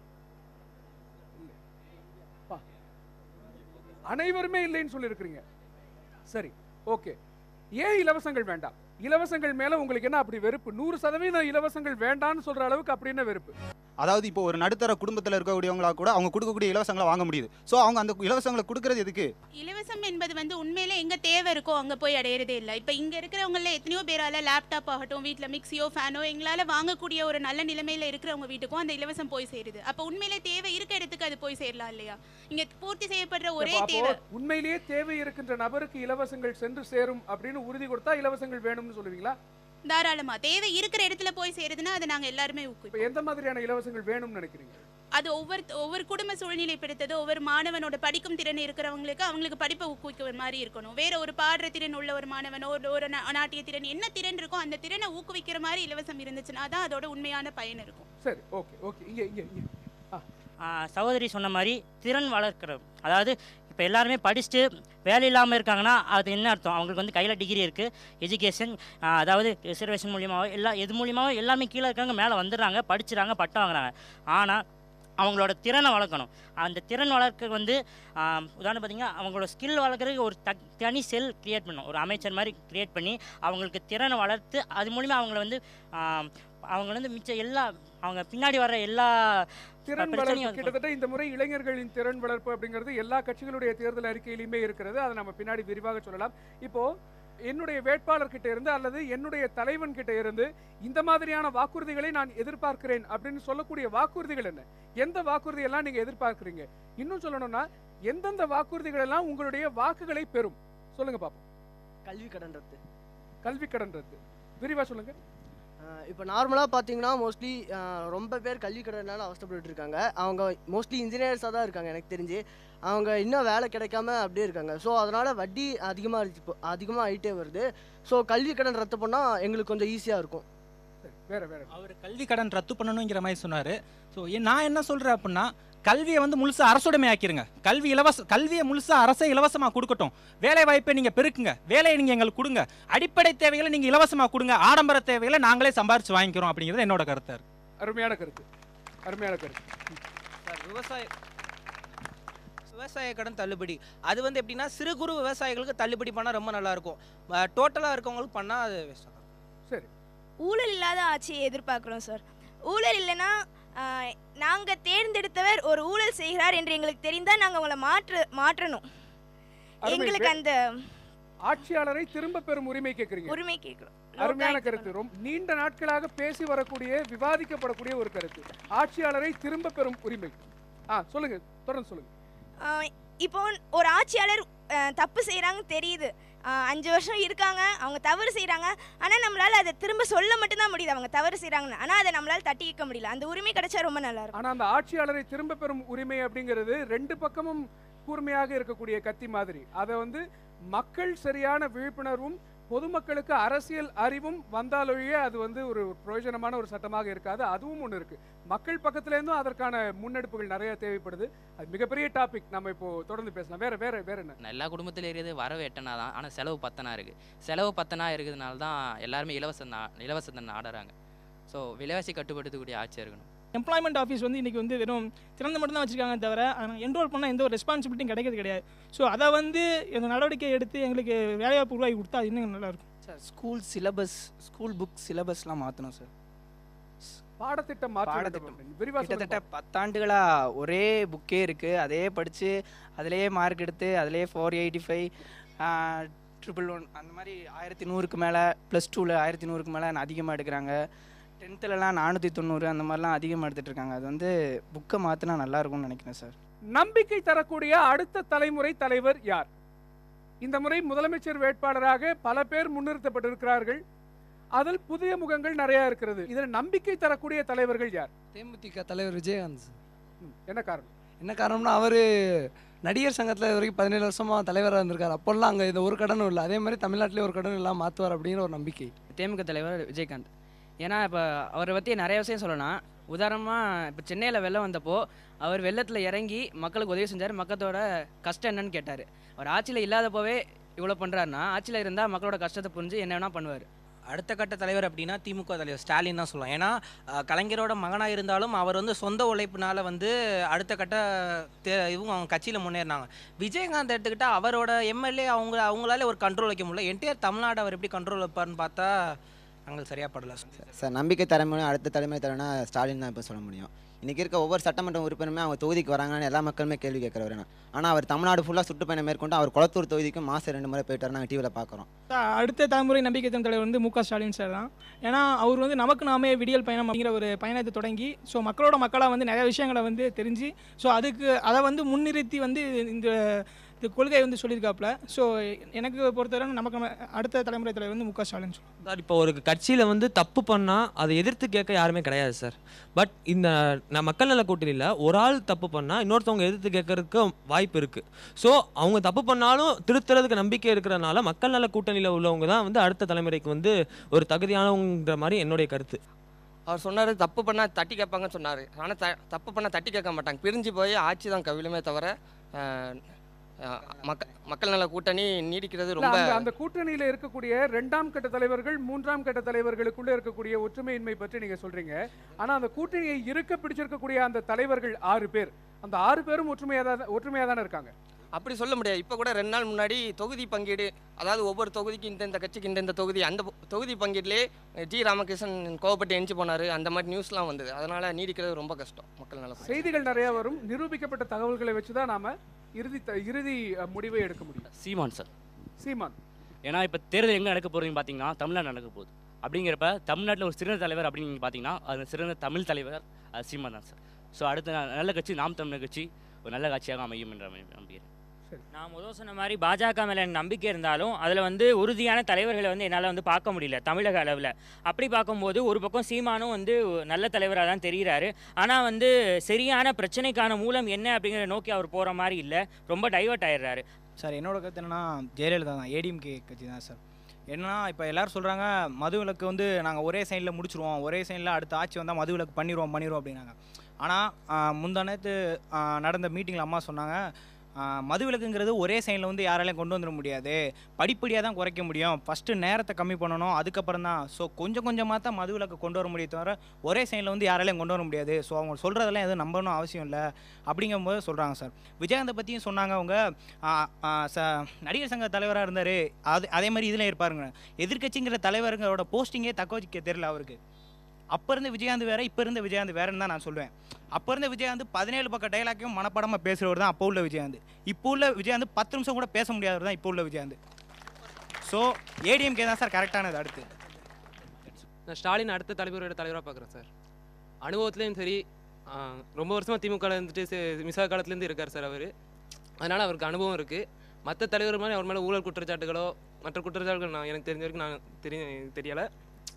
அனைவருமே இல்லைன்னு சொல்லியிருக்கிறீங்க. சரி, ஓகே. ஏன் இலவசங்கள் வேண்டாம்? இலவசங்கள் மேல உங்களுக்கு என்ன அப்படி வெறுப்பு? 100% இலவசங்கள் வேண்டாம்னு சொல்ற அளவுக்கு அப்படி என்ன வெறுப்பு? அதாவது இப்போ ஒரு நடுத்தர குடும்பத்தில் இருக்கக்கூடியவங்களா கூட அவங்க கொடுக்கக்கூடிய இலவசங்களை வாங்க முடியுது. ஸோ அவங்க அந்த இலவசங்களை கொடுக்கறது எதுக்கு? இலவசம் என்பது வந்து உண்மையிலே எங்கே தேவை இருக்கோ அங்கே போய் அடையிறதே இல்லை. இப்போ இங்கே இருக்கிறவங்கள எத்தனையோ பேரால் லேப்டாப் ஆகட்டும், வீட்டில் மிக்சியோ ஃபேனோ எங்களால் வாங்கக்கூடிய ஒரு நல்ல நிலைமையில் இருக்கிறவங்க வீட்டுக்கும் அந்த இலவசம் போய் சேருது. அப்போ உண்மையிலே தேவை இருக்க இடத்துக்கு அது போய் சேரலாம் இல்லையா? இங்கே பூர்த்தி செய்யப்படுற ஒரே தேவை, உண்மையிலேயே தேவை இருக்கின்ற நபருக்கு இலவசங்கள் சென்று சேரும் அப்படின்னு உறுதி கொடுத்தா இலவசங்கள் வேணும்னு சொல்லுவீங்களா? தாராளமா. தேவை இருக்கிற இடத்துல போய் சேருதுன்னா அதை நாங்கள் எல்லாருமே ஊக்குவிப்போம். எந்த மாதிரியான இலவசங்கள் வேணும்னு நினைக்கிறீங்க? அது ஒவ்வொரு குடும்ப சூழ்நிலை பிடித்தது, ஒவ்வொரு மாணவனோட படிக்கும் திறன் இருக்கிறவங்களுக்கு அவங்களுக்கு படிப்பை ஊக்குவிக்கிற மாதிரி இருக்கணும். வேற ஒரு பாடுற திறன் உள்ள ஒரு மாணவனோ ஒரு நாட்டிய திறன், என்ன திறன் இருக்கோ அந்த திறனை ஊக்குவிக்கிற மாதிரி இலவசம் இருந்துச்சுன்னா தான் அதோட உண்மையான பயன் இருக்கும். சரி, ஓகே ஓகே. இங்கே சகோதரி சொன்ன மாதிரி திறன் வளர்க்குறது, அதாவது இப்போ எல்லாருமே படிச்சுட்டு வேலை இல்லாமல் இருக்காங்கன்னா அது என்ன அர்த்தம்? அவங்களுக்கு வந்து கையில் டிகிரி இருக்குது, எஜுகேஷன், அதாவது ரிசர்வேஷன் மூலியமாகவோ எது மூலியமாகவோ எல்லாமே கீழே இருக்காங்க, மேலே வந்துடுறாங்க, படிச்சுறாங்க, பட்டம் வாங்குறாங்க. ஆனால் அவங்களோட திறனை வளர்க்கணும். அந்த திறன் வளர்க்க வந்து உதாரணம் பார்த்திங்கன்னா அவங்களோட ஸ்கில் வளர்க்குறதுக்கு ஒரு தனி செல் க்ரியேட் பண்ணணும், ஒரு அமைச்சர் மாதிரி க்ரியேட் பண்ணி அவங்களுக்கு திறனை வளர்த்து அது மூலிமா அவங்கள வந்து மிச்சம் அவங்க பின்னாடி வர்ற எல்லா திறன் வளர்ப்பு. கிட்டத்தட்ட இந்த முறை இளைஞர்களின் திறன் வளர்ப்பு அப்படிங்கிறது எல்லா கட்சிகளுடைய தேர்தல் அறிக்கையிலுமே இருக்கிறது. அதை நம்ம பின்னாடி விரிவாக சொல்லலாம். இப்போ என்னுடைய வேட்பாளர் கிட்ட இருந்து அல்லது என்னுடைய தலைவன் கிட்ட இருந்து இந்த மாதிரியான வாக்குறுதிகளை நான் எதிர்பார்க்கிறேன் அப்படின்னு சொல்லக்கூடிய வாக்குறுதிகள் என்ன? எந்த வாக்குறுதி எல்லாம் நீங்க எதிர்பார்க்கிறீங்க? இன்னும் சொல்லணும்னா எந்தெந்த வாக்குறுதிகள் எல்லாம் உங்களுடைய வாக்குகளை பெறும்? சொல்லுங்க பாப்போம். கல்வி கடன் ரத்து. கல்வி கடன் ரத்து விரிவா சொல்லுங்க. இப்போ நார்மலாக பார்த்தீங்கன்னா மோஸ்ட்லி ரொம்ப பேர் கல்வி கடனால அவஸ்தப்பட்டு இருக்காங்க. அவங்க மோஸ்ட்லி இன்ஜினியர்ஸாக தான் இருக்காங்க எனக்கு தெரிஞ்சு. அவங்க இன்னும் வேலை கிடைக்காம அப்படியே இருக்காங்க. ஸோ அதனால் வட்டி அதிகமாக ஆகிட்டே வருது. ஸோ கல்வி கடன் ரத்து பண்ணால் எங்களுக்கு கொஞ்சம் ஈஸியாக இருக்கும். அவர் கல்வி கடன் ரத்து பண்ணணுங்கிற மாதிரி சொன்னார். ஸோ நான் என்ன சொல்கிறேன் அப்படின்னா, கல்வியை வந்து முழுசாக அரசுடைமை ஆக்கிருங்க. கல்வியை முழுசாக அரசே இலவசமாக கொடுக்கட்டும். வேலை வாய்ப்பை நீங்கள் பெருக்குங்க, வேலையை நீங்கள் எங்களுக்கு கொடுங்க, அடிப்படை தேவைகளை நீங்கள் இலவசமாக கொடுங்க, ஆடம்பர தேவைகளை நாங்களே சம்பாரிச்சு வாங்கிக்கிறோம் அப்படிங்கிறது என்னோட கருத்து. அருமையான கருத்து, அருமையான கருத்து. விவசாய கடன் தள்ளுபடி அது வந்து எப்படின்னா சிறு குறு விவசாயிகளுக்கு தள்ளுபடி பண்ணால் ரொம்ப நல்லா இருக்கும். டோட்டலாக இருக்கவங்களுக்கு பண்ணால் அது வேஸ்ட்டாக தான். சரி, ஊழல் இல்லாத ஆட்சியை எதிர்பார்க்குறோம் சார். ஊழல் இல்லைன்னா நாங்கள் தேர்ந்தெடுத்தவர் ஒரு ஊழல் செய்கிறார் என்று எங்களுக்கு தெரிந்தால் நாங்கள் உங்களை மாற்றணும். எங்களுக்கு அந்த ஆட்சியாளரை திரும்ப பெறும் உரிமை கேட்குறீங்க. உரிமை கேட்குறோம். அருமையான கருத்து. ரொம்ப நீண்ட நாட்களாக பேசி வரக்கூடிய விவாதிக்கப்படக்கூடிய ஒரு கருத்து, ஆட்சியாளரை திரும்ப பெறும் உரிமை. சொல்லுங்க, தொடர்ந்து சொல்லுங்க. இப்போ ஒரு ஆட்சியாளர் தப்பு செய்கிறாங்கன்னு தெரியுது, 5 வருஷம் இருக்காங்க, அவங்க தவறு செய்கிறாங்க. ஆனால் நம்மளால் அதை திரும்ப சொல்ல மட்டும்தான் முடியுது அவங்க தவறு செய்கிறாங்கன்னு. ஆனால் அதை நம்மளால் தட்டி வைக்க முடியல. அந்த உரிமை கிடைச்சா ரொம்ப நல்லா இருக்கும். ஆனால் அந்த ஆட்சியாளரை திரும்ப பெறும் உரிமை அப்படிங்கிறது 2 பக்கமும் கூர்மையாக இருக்கக்கூடிய கத்தி மாதிரி. அதை வந்து மக்கள் சரியான விழிப்புணர்வும் பொதுமக்களுக்கு அரசியல் அறிவும் வந்தாலொழிய அது வந்து ஒரு பிரயோஜனமான ஒரு சட்டமாக இருக்காது. அதுவும் ஒன்று இருக்கு. மக்கள் பக்கத்துலேருந்தும் அதற்கான முன்னெடுப்புகள் நிறைய தேவைப்படுது. அது மிகப்பெரிய டாபிக். நம்ம இப்போ தொடர்ந்து பேசலாம். வேற வேற வேற என்ன? எல்லா குடும்பத்தில் இருக்கிறது வரவு எட்டனா தான், ஆனால் செலவு 10 இருக்குது. செலவு 10 இருக்கிறதுனால தான் எல்லாருமே இலவசத்தை நாடுறாங்க. ஸோ விலைவாசி கட்டுப்படுத்தக்கூடிய ஆட்சி இருக்கணும். எம்ப்ளாய்மெண்ட் ஆஃபீஸ் வந்து இன்றைக்கி வந்து வெறும் திறந்து மட்டும் தான் வச்சுருக்காங்க தவிர என்ரோல் பண்ணால் எந்த ஒரு ரெஸ்பான்சிபிலிட்டியும் கிடைக்கிறது கிடையாது. ஸோ அதை வந்து இந்த நடவடிக்கை எடுத்து எங்களுக்கு வேலைவாய்ப்பு உருவாக்கி கொடுத்தா அது இன்னும் நல்லாயிருக்கும் sir. School syllabus, school book சிலபஸ்லாம் மாற்றணும் சார். பாடத்திட்டம் கிட்டத்தட்ட 10 ஆண்டுகளாக ஒரே புக்கே இருக்குது, அதே படித்து அதிலேயே மார்க் எடுத்து அதிலேயே 485 111 அந்த மாதிரி 1100க்கு மேலே, +2ல் 1100க்கு மேலே அதிகமாக எடுக்கிறாங்க. 10த்லலாம் 490 அந்த மாதிரிலாம் அதிகமாக எடுத்துகிட்டு இருக்காங்க. அது வந்து புக்கை மாற்றினா நல்லாயிருக்கும்னு நினைக்கிறேன் சார். நம்பிக்கை தரக்கூடிய அடுத்த தலைமுறை தலைவர் யார்? இந்த முறை முதலமைச்சர் வேட்பாளராக பல பேர் முன்னிறுத்தப்பட்டிருக்கிறார்கள். அதில் புதிய முகங்கள் நிறைய இருக்கிறது. இதில் நம்பிக்கை தரக்கூடிய தலைவர்கள் யார்? தேமுதிக தலைவர் விஜயகாந்த். என்ன காரணம்? என்ன காரணம்னா அவர் நடிகர் சங்கத்தில் இது வரைக்கும் 17 வருஷமாக தலைவராக இருந்திருக்கார். அப்போல்லாம் அங்கே இந்த ஒரு கடனும் இல்லை. அதே மாதிரி தமிழ்நாட்டிலே ஒரு கடன் இல்லாமல் மாற்றுவார் அப்படிங்கிற ஒரு நம்பிக்கை. தேமுக தலைவர் விஜயகாந்த். ஏன்னா இப்போ அவரை பற்றி நிறைய விஷயம் சொல்லலாம். உதாரணமாக இப்போ சென்னையில் வெள்ளம் வந்தப்போ அவர் வெள்ளத்தில் இறங்கி மக்களுக்கு உதவி செஞ்சார். மக்களோட கஷ்டம் என்னன்னு கேட்டார். அவர் ஆட்சியில் இல்லாதப்போவே இவ்வளோ பண்ணுறாருன்னா ஆட்சியில் இருந்தால் மக்களோட கஷ்டத்தை புரிஞ்சு என்ன வேணால் பண்ணுவார். அடுத்த கட்ட தலைவர் அப்படின்னா திமுக தலைவர் ஸ்டாலின் தான் சொல்லலாம். ஏன்னா கலைஞரோட மகனாக இருந்தாலும் அவர் வந்து சொந்த உழைப்பினால வந்து அடுத்த கட்ட இவங்க அவங்க கட்சியில் முன்னேறினாங்க. விஜயகாந்த் எடுத்துக்கிட்டால் அவரோட எம்எல்ஏ அவங்களால ஒரு கண்ட்ரோல் வைக்க முடியல. என்டையர் தமிழ்நாடு அவர் எப்படி கண்ட்ரோல் வைப்பார்னு பார்த்தா நாங்கள் சரியாக படல சார். நம்பிக்கை தலைமுறை அடுத்த தலைமுறை தலைவனா ஸ்டாலின் தான் இப்போ சொல்ல முடியும். இன்றைக்கி இருக்க ஒவ்வொரு சட்டமன்ற உறுப்பினருமே அவங்க தொகுதிக்கு வராங்கன்னு எல்லா மக்களுமே கேள்வி கேட்குறவர். ஆனால் அவர் தமிழ்நாடு ஃபுல்லாக சுற்றுப்பயணம் மேற்கொண்டு அவர் குளத்தூர் தொகுதிக்கும் மாதம் 2 முறை போயிட்டார். நாங்கள் டிவியில் பார்க்குறோம். அடுத்த தலைமுறை நம்பிக்கை தலைவர் வந்து மு.க. ஸ்டாலின் சார் தான். ஏன்னா அவர் வந்து நமக்கு நாமே விடியல் பயணம் அப்படிங்கிற ஒரு பயணத்தை தொடங்கி ஸோ மக்களோட மக்களாக வந்து நிறைய விஷயங்களை வந்து தெரிஞ்சு ஸோ அதை வந்து முன்னிறுத்தி வந்து இந்த கொள்கை வந்து சொல்லியிருக்காப்புல. ஸோ எனக்கு பொறுத்தவரை நமக்கு அடுத்த தலைமுறை தலைவர் வந்து மு.க. ஸ்டாலின் சொல்லுவோம் சார். இப்போ ஒரு கட்சியில் வந்து தப்பு பண்ணால் அதை எதிர்த்து கேட்க யாருமே கிடையாது சார். பட் இந்த மக்கள் நல கூட்டணியில் ஒரு ஆள் தப்பு பண்ணால் இன்னொருத்தவங்க எதிர்த்து கேட்கறதுக்கு வாய்ப்பு இருக்குது. ஸோ அவங்க தப்பு பண்ணாலும் திருத்துறதுக்கு நம்பிக்கை இருக்கிறதுனால மக்கள் நல கூட்டணியில் உள்ளவங்க தான் வந்து அடுத்த தலைமுறைக்கு வந்து ஒரு தகுதியானவங்கிற மாதிரி என்னுடைய கருத்து. அவர் சொன்னார் தப்பு பண்ணால் தட்டி கேட்பாங்கன்னு சொன்னார். ஆனால் தப்பு பண்ணால் தட்டி கேட்க மாட்டாங்க. பிரிஞ்சு போய் ஆட்சி தான் கவிழுமே தவிர மக்கள் நல கூட்டணி நீடிக்கிறது ரொம்ப. அந்த கூட்டணியில் இருக்கக்கூடிய 2ஆம் கட்ட தலைவர்கள் 3ஆம் கட்ட தலைவர்களுக்குள்ள இருக்கக்கூடிய ஒற்றுமையின்மை பற்றி நீங்க சொல்றீங்க. ஆனா அந்த கூட்டணியை இருக்க பிடிச்சிருக்கக்கூடிய அந்த தலைவர்கள் 6 பேர், அந்த 6 பேரும் ஒற்றுமையாக தானே இருக்காங்க. அப்படி சொல்ல முடியாது. இப்போ கூட 2 நாள் முன்னாடி தொகுதி பங்கீடு, அதாவது ஒவ்வொரு தொகுதிக்கு இந்த கட்சிக்கு இந்த தொகுதி, அந்த தொகுதி பங்கீடுலேயே ஜி ராமகிருஷ்ணன் கோவப்பட்டு எஞ்சி போனார். அந்த மாதிரி நியூஸ்லாம் வந்தது. அதனால் நீடிக்கிறது ரொம்ப கஷ்டம். மக்கள் நல செய்திகள் நிறையா வரும். நிரூபிக்கப்பட்ட தகவல்களை வச்சு தான் நாம் இறுதி முடிவை எடுக்க முடியும். சீமான் சார். சீமான். ஏன்னா இப்போ தேர்தல் எங்கே நடக்க போகிறீங்கன்னு பார்த்தீங்கன்னா தமிழ்நாடு நடக்க போகுது. அப்படிங்கிறப்ப தமிழ்நாட்டில் ஒரு சிறந்த தலைவர் அப்படின்னு நீங்கள் பார்த்தீங்கன்னா அது சிறந்த தமிழ் தலைவர் அது சீமான் தான் சார். ஸோ அடுத்த நல்ல கட்சி நாம் தமிழர் கட்சி ஒரு நல்ல கட்சியாக அமையும் என்ற நம்புகிறேன். நான் முதல் சொன்ன மாதிரி பாஜக மேலே எனக்கு நம்பிக்கை இருந்தாலும் அதில் வந்து உறுதியான தலைவர்களை வந்து என்னால் வந்து பார்க்க முடியல தமிழக அளவில். அப்படி பார்க்கும்போது ஒரு பக்கம் சீமானும் வந்து நல்ல தலைவராக தான் தெரிகிறாரு. ஆனால் வந்து சரியான பிரச்சனைக்கான மூலம் என்ன அப்படிங்கிற நோக்கி அவர் போகிற மாதிரி இல்லை. ரொம்ப டைவர்ட் ஆயிடுறாரு சார். என்னோட கருத்து என்னன்னா ஜெயலலிதா தான், ஏடிஎம்கே கட்சி தான் சார். என்னன்னா இப்போ எல்லோரும் சொல்கிறாங்க மதுவிலக்கு வந்து நாங்கள் ஒரே சைனில் முடிச்சிருவோம், ஒரே சைனில் அடுத்த ஆட்சி வந்தால் மதுவிலக்கு பண்ணிடுவோம் அப்படின்னாங்க. ஆனால் முந்தானத்து நடந்த மீட்டிங்கில் அம்மா சொன்னாங்க மதுவிலக்குங்கிறது ஒரே சைனில் வந்து யாராலையும் கொண்டு வந்துட முடியாது, படிப்படியாக தான் குறைக்க முடியும். ஃபஸ்ட்டு நேரத்தை கம்மி பண்ணணும், அதுக்கப்புறம் தான். ஸோ கொஞ்சம் கொஞ்சமாக தான் மதுவிலக்கு கொண்டு வர முடியும் தவிர ஒரே சைனில் வந்து யாராலையும் கொண்டு வர முடியாது. ஸோ அவங்க சொல்கிறதெல்லாம் எதுவும் நம்பணும் அவசியம் இல்லை அப்படிங்கும்போது சொல்கிறாங்க சார். விஜயகாந்தை பற்றியும் சொன்னாங்க. அவங்க நடிகர் சங்க தலைவராக இருந்தார். அதே மாதிரி இதில் இருப்பாருங்க. எதிர்கட்சிங்கிற தலைவருங்களோட போஸ்டிங்கே தக்க வச்சுக்க தெரியல அவருக்கு. அப்போ இருந்த விஜயகாந்த் வேறு, இப்போ இருந்த விஜயகாந்த் வேறுன்னு தான் நான் சொல்லுவேன். அப்போ இருந்த விஜயகாந்த் 17 பக்கம் டைலாக்கையும் மனப்படமாக பேசுகிறவர் தான் அப்போ உள்ள விஜயகாந்த். இப்போ உள்ள விஜயகாந்த் 10 நிமிஷம் கூட பேச முடியாதவர் தான் இப்போ உள்ள விஜயகாந்த். ஸோ ஏடிஎம்கே தான் சார் கரெக்டானது. அடுத்து நான் ஸ்டாலின் அடுத்த தலைமுறையோட தலைவராக பார்க்குறேன் சார். அனுபவத்துலேயும் சரி, ரொம்ப வருஷமாக திமுக இருந்துட்டு மிசா காலத்துலேருந்து இருக்கார் சார் அவர். அதனால் அவருக்கு அனுபவம் இருக்குது. மற்ற தலைவர் மாதிரி அவர் மேலே ஊழல் குற்றச்சாட்டுகளோ மற்ற குற்றச்சாட்டுகள் எனக்கு தெரிஞ்ச வரைக்கும் தெரியலை.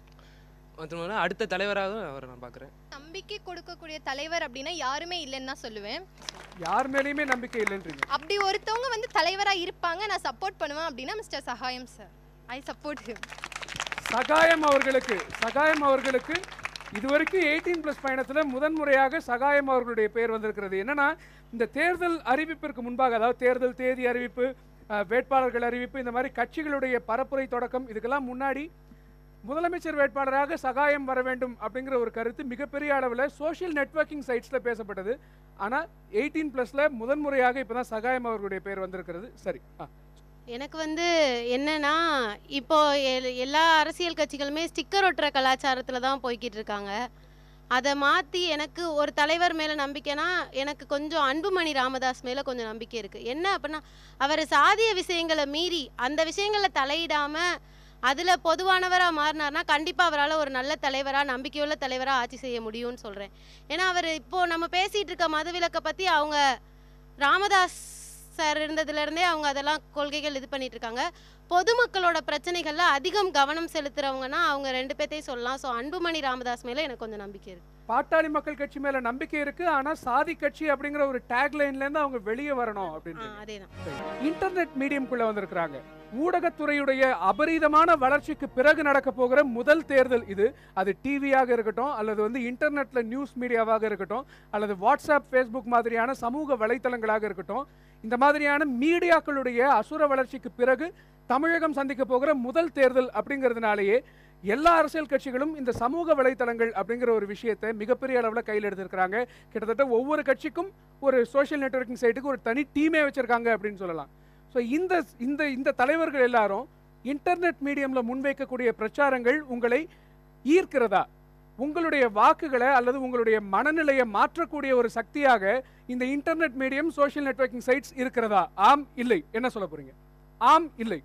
மற்ற அடுத்த தலைவராக அவரை நான் பார்க்குறேன். நம்பிக்கை கொடுக்கக்கூடிய தலைவர் அப்படின்னா யாருமே இல்லைன்னு தான் சொல்லுவேன். யார் மேலேயுமே நம்பிக்கை இல்லைன்றீங்க? அப்படி ஒருத்தவங்க வந்து தலைவராக இருப்பாங்க, நான் சப்போர்ட் பண்ணுவேன் அப்படின்னா mister Sagayam sir. I support him. Sagayam அவர்களுக்கு இதுவரைக்கும் 18+ பயணத்தில் முதன்முறையாக சகாயம் அவர்களுடைய பெயர் வந்திருக்கிறது. என்னன்னா, இந்த தேர்தல் அறிவிப்பிற்கு முன்பாக, அதாவது தேர்தல் தேதி அறிவிப்பு, வேட்பாளர்கள் அறிவிப்பு, இந்த மாதிரி கட்சிகளுடைய பரப்புரை தொடக்கம், இதுக்கெல்லாம் முன்னாடி முதலமைச்சர் வேட்பாளராக சகாயம் வர வேண்டும் அப்படிங்கிற ஒரு கருத்து மிகப்பெரிய அளவில் சோஷியல் நெட்வொர்க்கிங் சைட்ஸில் பேசப்பட்டது. ஆனால் 18+ல முதன்முறையாக இப்போ தான் சகாயம் அவர்களுடைய பெயர் வந்திருக்கிறது. சரி, எனக்கு வந்து என்னன்னா, இப்போ எல்லா அரசியல் கட்சிகளுமே ஸ்டிக்கர் ஒட்டுற கலாச்சாரத்தில் தான் போய்கிட்டு இருக்காங்க. அதை மாற்றி எனக்கு ஒரு தலைவர் மேலே நம்பிக்கைனா, எனக்கு கொஞ்சம் அன்புமணி ராமதாஸ் மேலே கொஞ்சம் நம்பிக்கை இருக்குது. என்ன அப்படின்னா, அவர் சாதிய விஷயங்களை மீறி அந்த விஷயங்களில் தலையிடாமல் அதில் பொதுவானவராக மாறினார்னா கண்டிப்பாக அவரால் ஒரு நல்ல தலைவராக, நம்பிக்கையுள்ள தலைவராக ஆட்சி செய்ய முடியும்னு சொல்கிறேன். ஏன்னா அவர் இப்போது நம்ம பேசிகிட்டு இருக்க மதுவிலக்கை பற்றி அவங்க ராமதாஸ் சார் இருந்ததுலேருந்தே அவங்க அதெல்லாம் கொள்கைகள் இது பண்ணிட்டு இருக்காங்க. பொதுமக்களோட பிரச்சனைகளில் அதிகம் கவனம் செலுத்துறவங்கன்னா அவங்க 2 பேர்த்தையும் சொல்லலாம். ஸோ அன்புமணி ராமதாஸ் மேலே எனக்கு கொஞ்சம் நம்பிக்கை இருக்குது. பாட்டாளி மக்கள் கட்சி மேலே நம்பிக்கை இருக்குது, ஆனால் சாதி கட்சி அப்படிங்கிற ஒரு டேக்லைன்லேருந்து அவங்க வெளியே வரணும் அப்படின்னு. அதேதான். இன்டர்நெட் மீடியம்குள்ளே வந்திருக்கிறாங்க. ஊடகத்துறையுடைய அபரீதமான வளர்ச்சிக்கு பிறகு நடக்க போகிற முதல் தேர்தல் இது. அது டிவியாக இருக்கட்டும், அல்லது வந்து இன்டர்நெட்ல நியூஸ் மீடியாவாக இருக்கட்டும், அல்லது வாட்ஸ்அப், ஃபேஸ்புக் மாதிரியான சமூக வலைத்தளங்களாக இருக்கட்டும், இந்த மாதிரியான மீடியாக்களுடைய அசுர வளர்ச்சிக்கு பிறகு தமிழகம் சந்திக்க போகிற முதல் தேர்தல் அப்படிங்கிறதுனாலேயே எல்லா அரசியல் கட்சிகளும் இந்த சமூக வலைத்தளங்கள் அப்படிங்கிற ஒரு விஷயத்தை மிகப்பெரிய அளவில் கையில் எடுத்திருக்கிறாங்க. கிட்டத்தட்ட ஒவ்வொரு கட்சிக்கும் ஒரு சோஷியல் நெட்வொர்க்கிங் சைட்டுக்கு ஒரு தனி டீமே வச்சிருக்காங்க அப்படின்னு சொல்லலாம். ஸோ இந்த தலைவர்கள் எல்லாரும் இன்டர்நெட் மீடியமில் முன்வைக்கக்கூடிய பிரச்சாரங்கள் உங்களை ஈர்க்கிறதா? உங்களுடைய வாக்குகளை அல்லது உங்களுடைய மனநிலையை மாற்றக்கூடிய ஒரு சக்தியாக இந்த internet medium, social networking sites இருக்கிறதா? ஆம், இல்லை. என்ன சொல்ல போறீங்க? ஆம், இல்லை.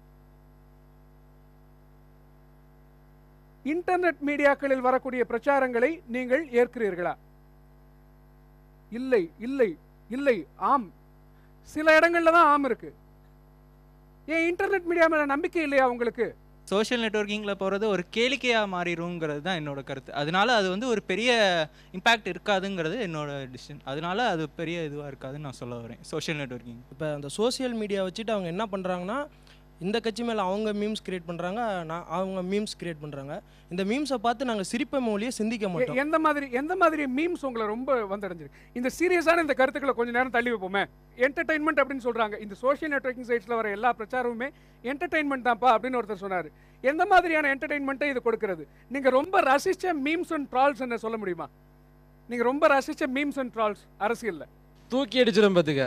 இன்டர்நெட் மீடியாக்களில் வரக்கூடிய பிரச்சாரங்களை நீங்கள் ஏற்கிறீர்களா? இல்லை, இல்லை, இல்லை, ஆம். சில இடங்கள்ல தான் ஆம் இருக்கு. ஏன் இன்டர்நெட் மீடியா மேல நம்பிக்கை இல்லையா உங்களுக்கு? சோஷியல் நெட்வொர்க்கிங்கில் போகிறது ஒரு கேளிக்கையாக மாறிடுங்கிறது தான் என்னோட கருத்து. அதனால அது வந்து ஒரு பெரிய இம்பேக்ட் இருக்காதுங்கிறது என்னோட டிசிஷன். அதனால அது பெரிய இதுவாக இருக்காதுன்னு நான் சொல்ல வரேன். சோஷியல் நெட்வொர்க்கிங் இப்போ அந்த சோஷியல் மீடியா வச்சுட்டு அவங்க என்ன பண்ணுறாங்கன்னா, இந்த கட்சி மேலே அவங்க மீம்ஸ் கிரியேட் பண்ணுறாங்க, அவங்க மீம்ஸ் கிரியேட் பண்ணுறாங்க. இந்த மீம்ஸை பார்த்து நாங்கள் சிரிப்பை மொழியை சிந்திக்க மாட்டோம். எந்த மாதிரி மீம்ஸ் உங்களை ரொம்ப வந்தடைஞ்சிருக்கு? இந்த சீரியஸான இந்த கருத்துக்களை கொஞ்சம் நேரம் தள்ளி வைப்போமே. என்டர்டைன்மெண்ட் அப்படின்னு சொல்கிறாங்க. இந்த சோஷியல் நெட்வொர்க்கிங் சைட்ஸில் வர எல்லா பிரச்சாரமுமே என்டர்டைன்மெண்ட் தான்ப்பா அப்படின்னு ஒருத்தர் சொன்னார். எந்த மாதிரியான என்டர்டைன்மெண்ட்டை இது கொடுக்கிறது? நீங்கள் ரொம்ப ரசித்த மீம்ஸ் அண்ட் ட்ரால்ஸ் என்ன சொல்ல முடியுமா? நீங்கள் ரொம்ப ரசித்த மீம்ஸ் அண்ட் ட்ரால்ஸ் அரசியலில் தூக்கி அடிச்சிடும் பார்த்துக்க.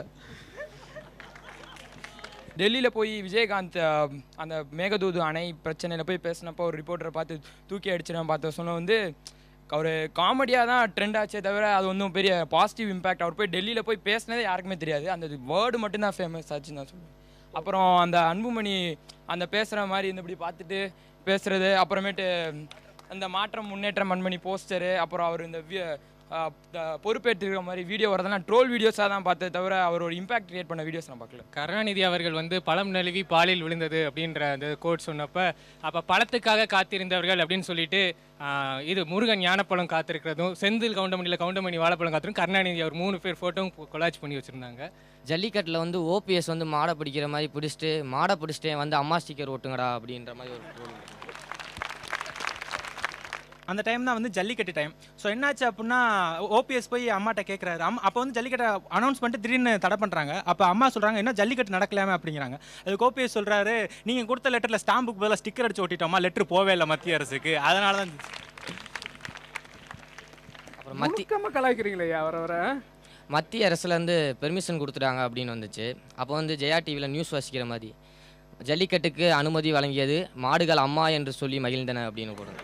டெல்லியில் போய் விஜயகாந்த் அந்த மேகதூது அணை பிரச்சனையில் போய் பேசினப்போ ஒரு ரிப்போர்ட்டரை பார்த்து தூக்கி அடிச்சிடும் பார்த்து சொன்ன வந்து அவர் காமெடியாக தான் ட்ரெண்ட் ஆச்சே தவிர அது ஒன்றும் பெரிய பாசிட்டிவ் இம்பேக்ட். அவர் போய் டெல்லியில் போய் பேசினதே யாருக்குமே தெரியாது. அந்த வேர்டு மட்டும்தான் ஃபேமஸ் ஆச்சுன்னு தான் சொல்லுவேன். அப்புறம் அந்த அன்புமணி அந்த பேசுகிற மாதிரி இந்த இப்படி பார்த்துட்டு பேசுகிறது, அப்புறமேட்டு அந்த மாற்றம் முன்னேற்றம் அன்புமணி போஸ்டரு, அப்புறம் அவர் இந்த பொறுப்பேற்றுக்கிற மாதிரி வீடியோ வரதெல்லாம் ட்ரோல் வீடியோஸாக தான் பார்த்தே தவிர அவர் ஒரு இம்பாக்ட் கிரியேட் பண்ண வீடியோஸ் நான் பார்க்கல. கருணாநிதி அவர்கள் வந்து பழம் நழுவி பாலில் விழுந்தது அப்படின்ற அந்த கோட் சொன்னப்போ, அப்போ பழத்துக்காக காத்திருந்தவர்கள் அப்படின்னு சொல்லிட்டு இது முருகன் ஞானப்பழம் காத்திருக்கிறதும், செந்தில் கவுண்டமணி வாழைப்பழம் காத்திரும், கருணாநிதி அவர் 3 பேர் ஃபோட்டோவும் கொலாஜ் பண்ணி வச்சுருந்தாங்க. ஜல்லிக்கட்டில் வந்து ஓபிஎஸ் வந்து மாடை பிடிக்கிற மாதிரி பிடிச்சிட்டு வந்து அம்மா ஸ்டிக்கர் ஓட்டுங்கடா அப்படின்ற மாதிரி ஒரு ட்ரோல். அந்த டைம் தான் வந்து ஜல்லிக்கட்டு டைம். ஸோ என்னாச்சு அப்படின்னா, ஓபிஎஸ் போய் அம்மாட்ட கேட்குறாரு. அப்போ வந்து ஜல்லிக்கட்டை அனௌன்ஸ் பண்ணிட்டு திடீர்னு தடை பண்ணுறாங்க. அப்போ அம்மா சொல்கிறாங்க, என்ன ஜல்லிக்கட்டு நடக்கலாமே அப்படிங்கிறாங்க. அதுக்கு ஓபிஎஸ் சொல்கிறாரு, நீங்கள் கொடுத்த லெட்டரில் ஸ்டாம்புக்கு பதிலாக ஸ்டிக்கர் அடிச்சு ஓட்டிட்டோமா, லெட்ரு போவே இல்லை மத்திய அரசுக்கு, அதனால தான். அப்புறம் கலாய்க்கிறீங்களே அவரை. மத்திய அரசுலேருந்து பெர்மிஷன் கொடுத்துட்டாங்க அப்படின்னு வந்துச்சு. அப்போ வந்து ஜெயா டிவியில் நியூஸ் வாசிக்கிற மாதிரி ஜல்லிக்கட்டுக்கு அனுமதி வழங்கியது மாடுகள் அம்மா என்று சொல்லி மகிழ்ந்தன அப்படின்னு போடுங்க.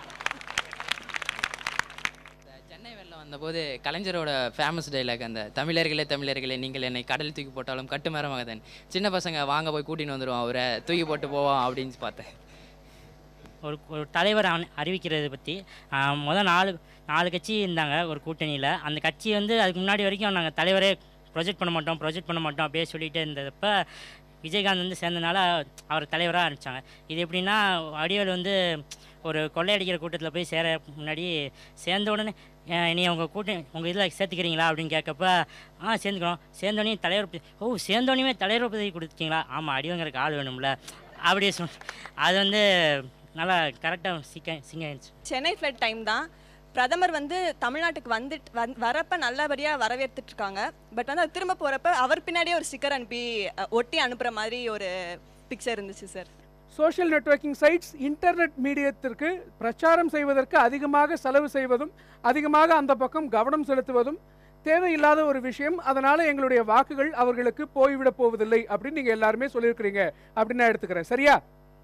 வந்தபோது கலைஞரோட ஃபேமஸ் டைலாக் அந்த தமிழர்களே நீங்கள் என்னை கடல் தூக்கி போட்டாலும் கட்டுமரமாகதன், சின்ன பசங்க வாங்க போய் கூட்டின்னு வந்துடுவோம், அவரை தூக்கி போட்டு போவோம் அப்படின்னு பார்த்தேன். ஒரு தலைவர் அறிவிக்கிறது பற்றி முதல் 4 கட்சி இருந்தாங்க ஒரு கூட்டணியில். அந்த கட்சி வந்து அதுக்கு முன்னாடி வரைக்கும் நாங்கள் தலைவரே ப்ரொஜெக்ட் பண்ண மாட்டோம் அப்படியே சொல்லிகிட்டே இருந்தப்போ விஜயகாந்த் வந்து சேர்ந்தனால அவர் தலைவராக அனுப்பிச்சாங்க. இது எப்படின்னா வடிவேல் வந்து ஒரு கொள்ளையடிக்கிற கூட்டத்தில் போய் சேர முன்னாடி சேர்ந்த உடனே நீ உங்கள் இதில் சேர்த்துக்கிறீங்களா அப்படின்னு கேட்கப்ப சேர்ந்துக்கிறோம். சேர்ந்தோடனே தலைவர் சேர்ந்தோடனே தலைவர் பதவி கொடுத்துட்டீங்களா? ஆமாம், அடிவங்கிறக்கு ஆள் வேணும்ல அப்படியே அது வந்து நல்லா கரெக்டாக சிங்காயிடுச்சு. சென்னை ஃப்ளைட் டைம் தான். பிரதமர் வந்து தமிழ்நாட்டுக்கு வரப்போ நல்லபடியாக வரவேற்றுட்ருக்காங்க. பட் வந்து அது திரும்ப போகிறப்ப அவர் பின்னாடியே ஒரு ஸ்டிக்கர் அனுப்பி ஒட்டி அனுப்புகிற மாதிரி ஒரு பிக்சர் இருந்துச்சு sir. Social networking sites internet மீடியத்திற்கு பிரச்சாரம் செய்வதற்கு அதிகமாக செலவு செய்வதும் அதிகமாக அந்த பக்கம் கவனம் செலுத்துவதும் தேவையில்லாத ஒரு விஷயம். அதனால் எங்களுடைய வாக்குகள் அவர்களுக்கு போய்விட போவதில்லை அப்படின்னு நீங்கள் எல்லாருமே சொல்லியிருக்கிறீங்க அப்படின்னு நான் எடுத்துக்கிறேன். சரியா?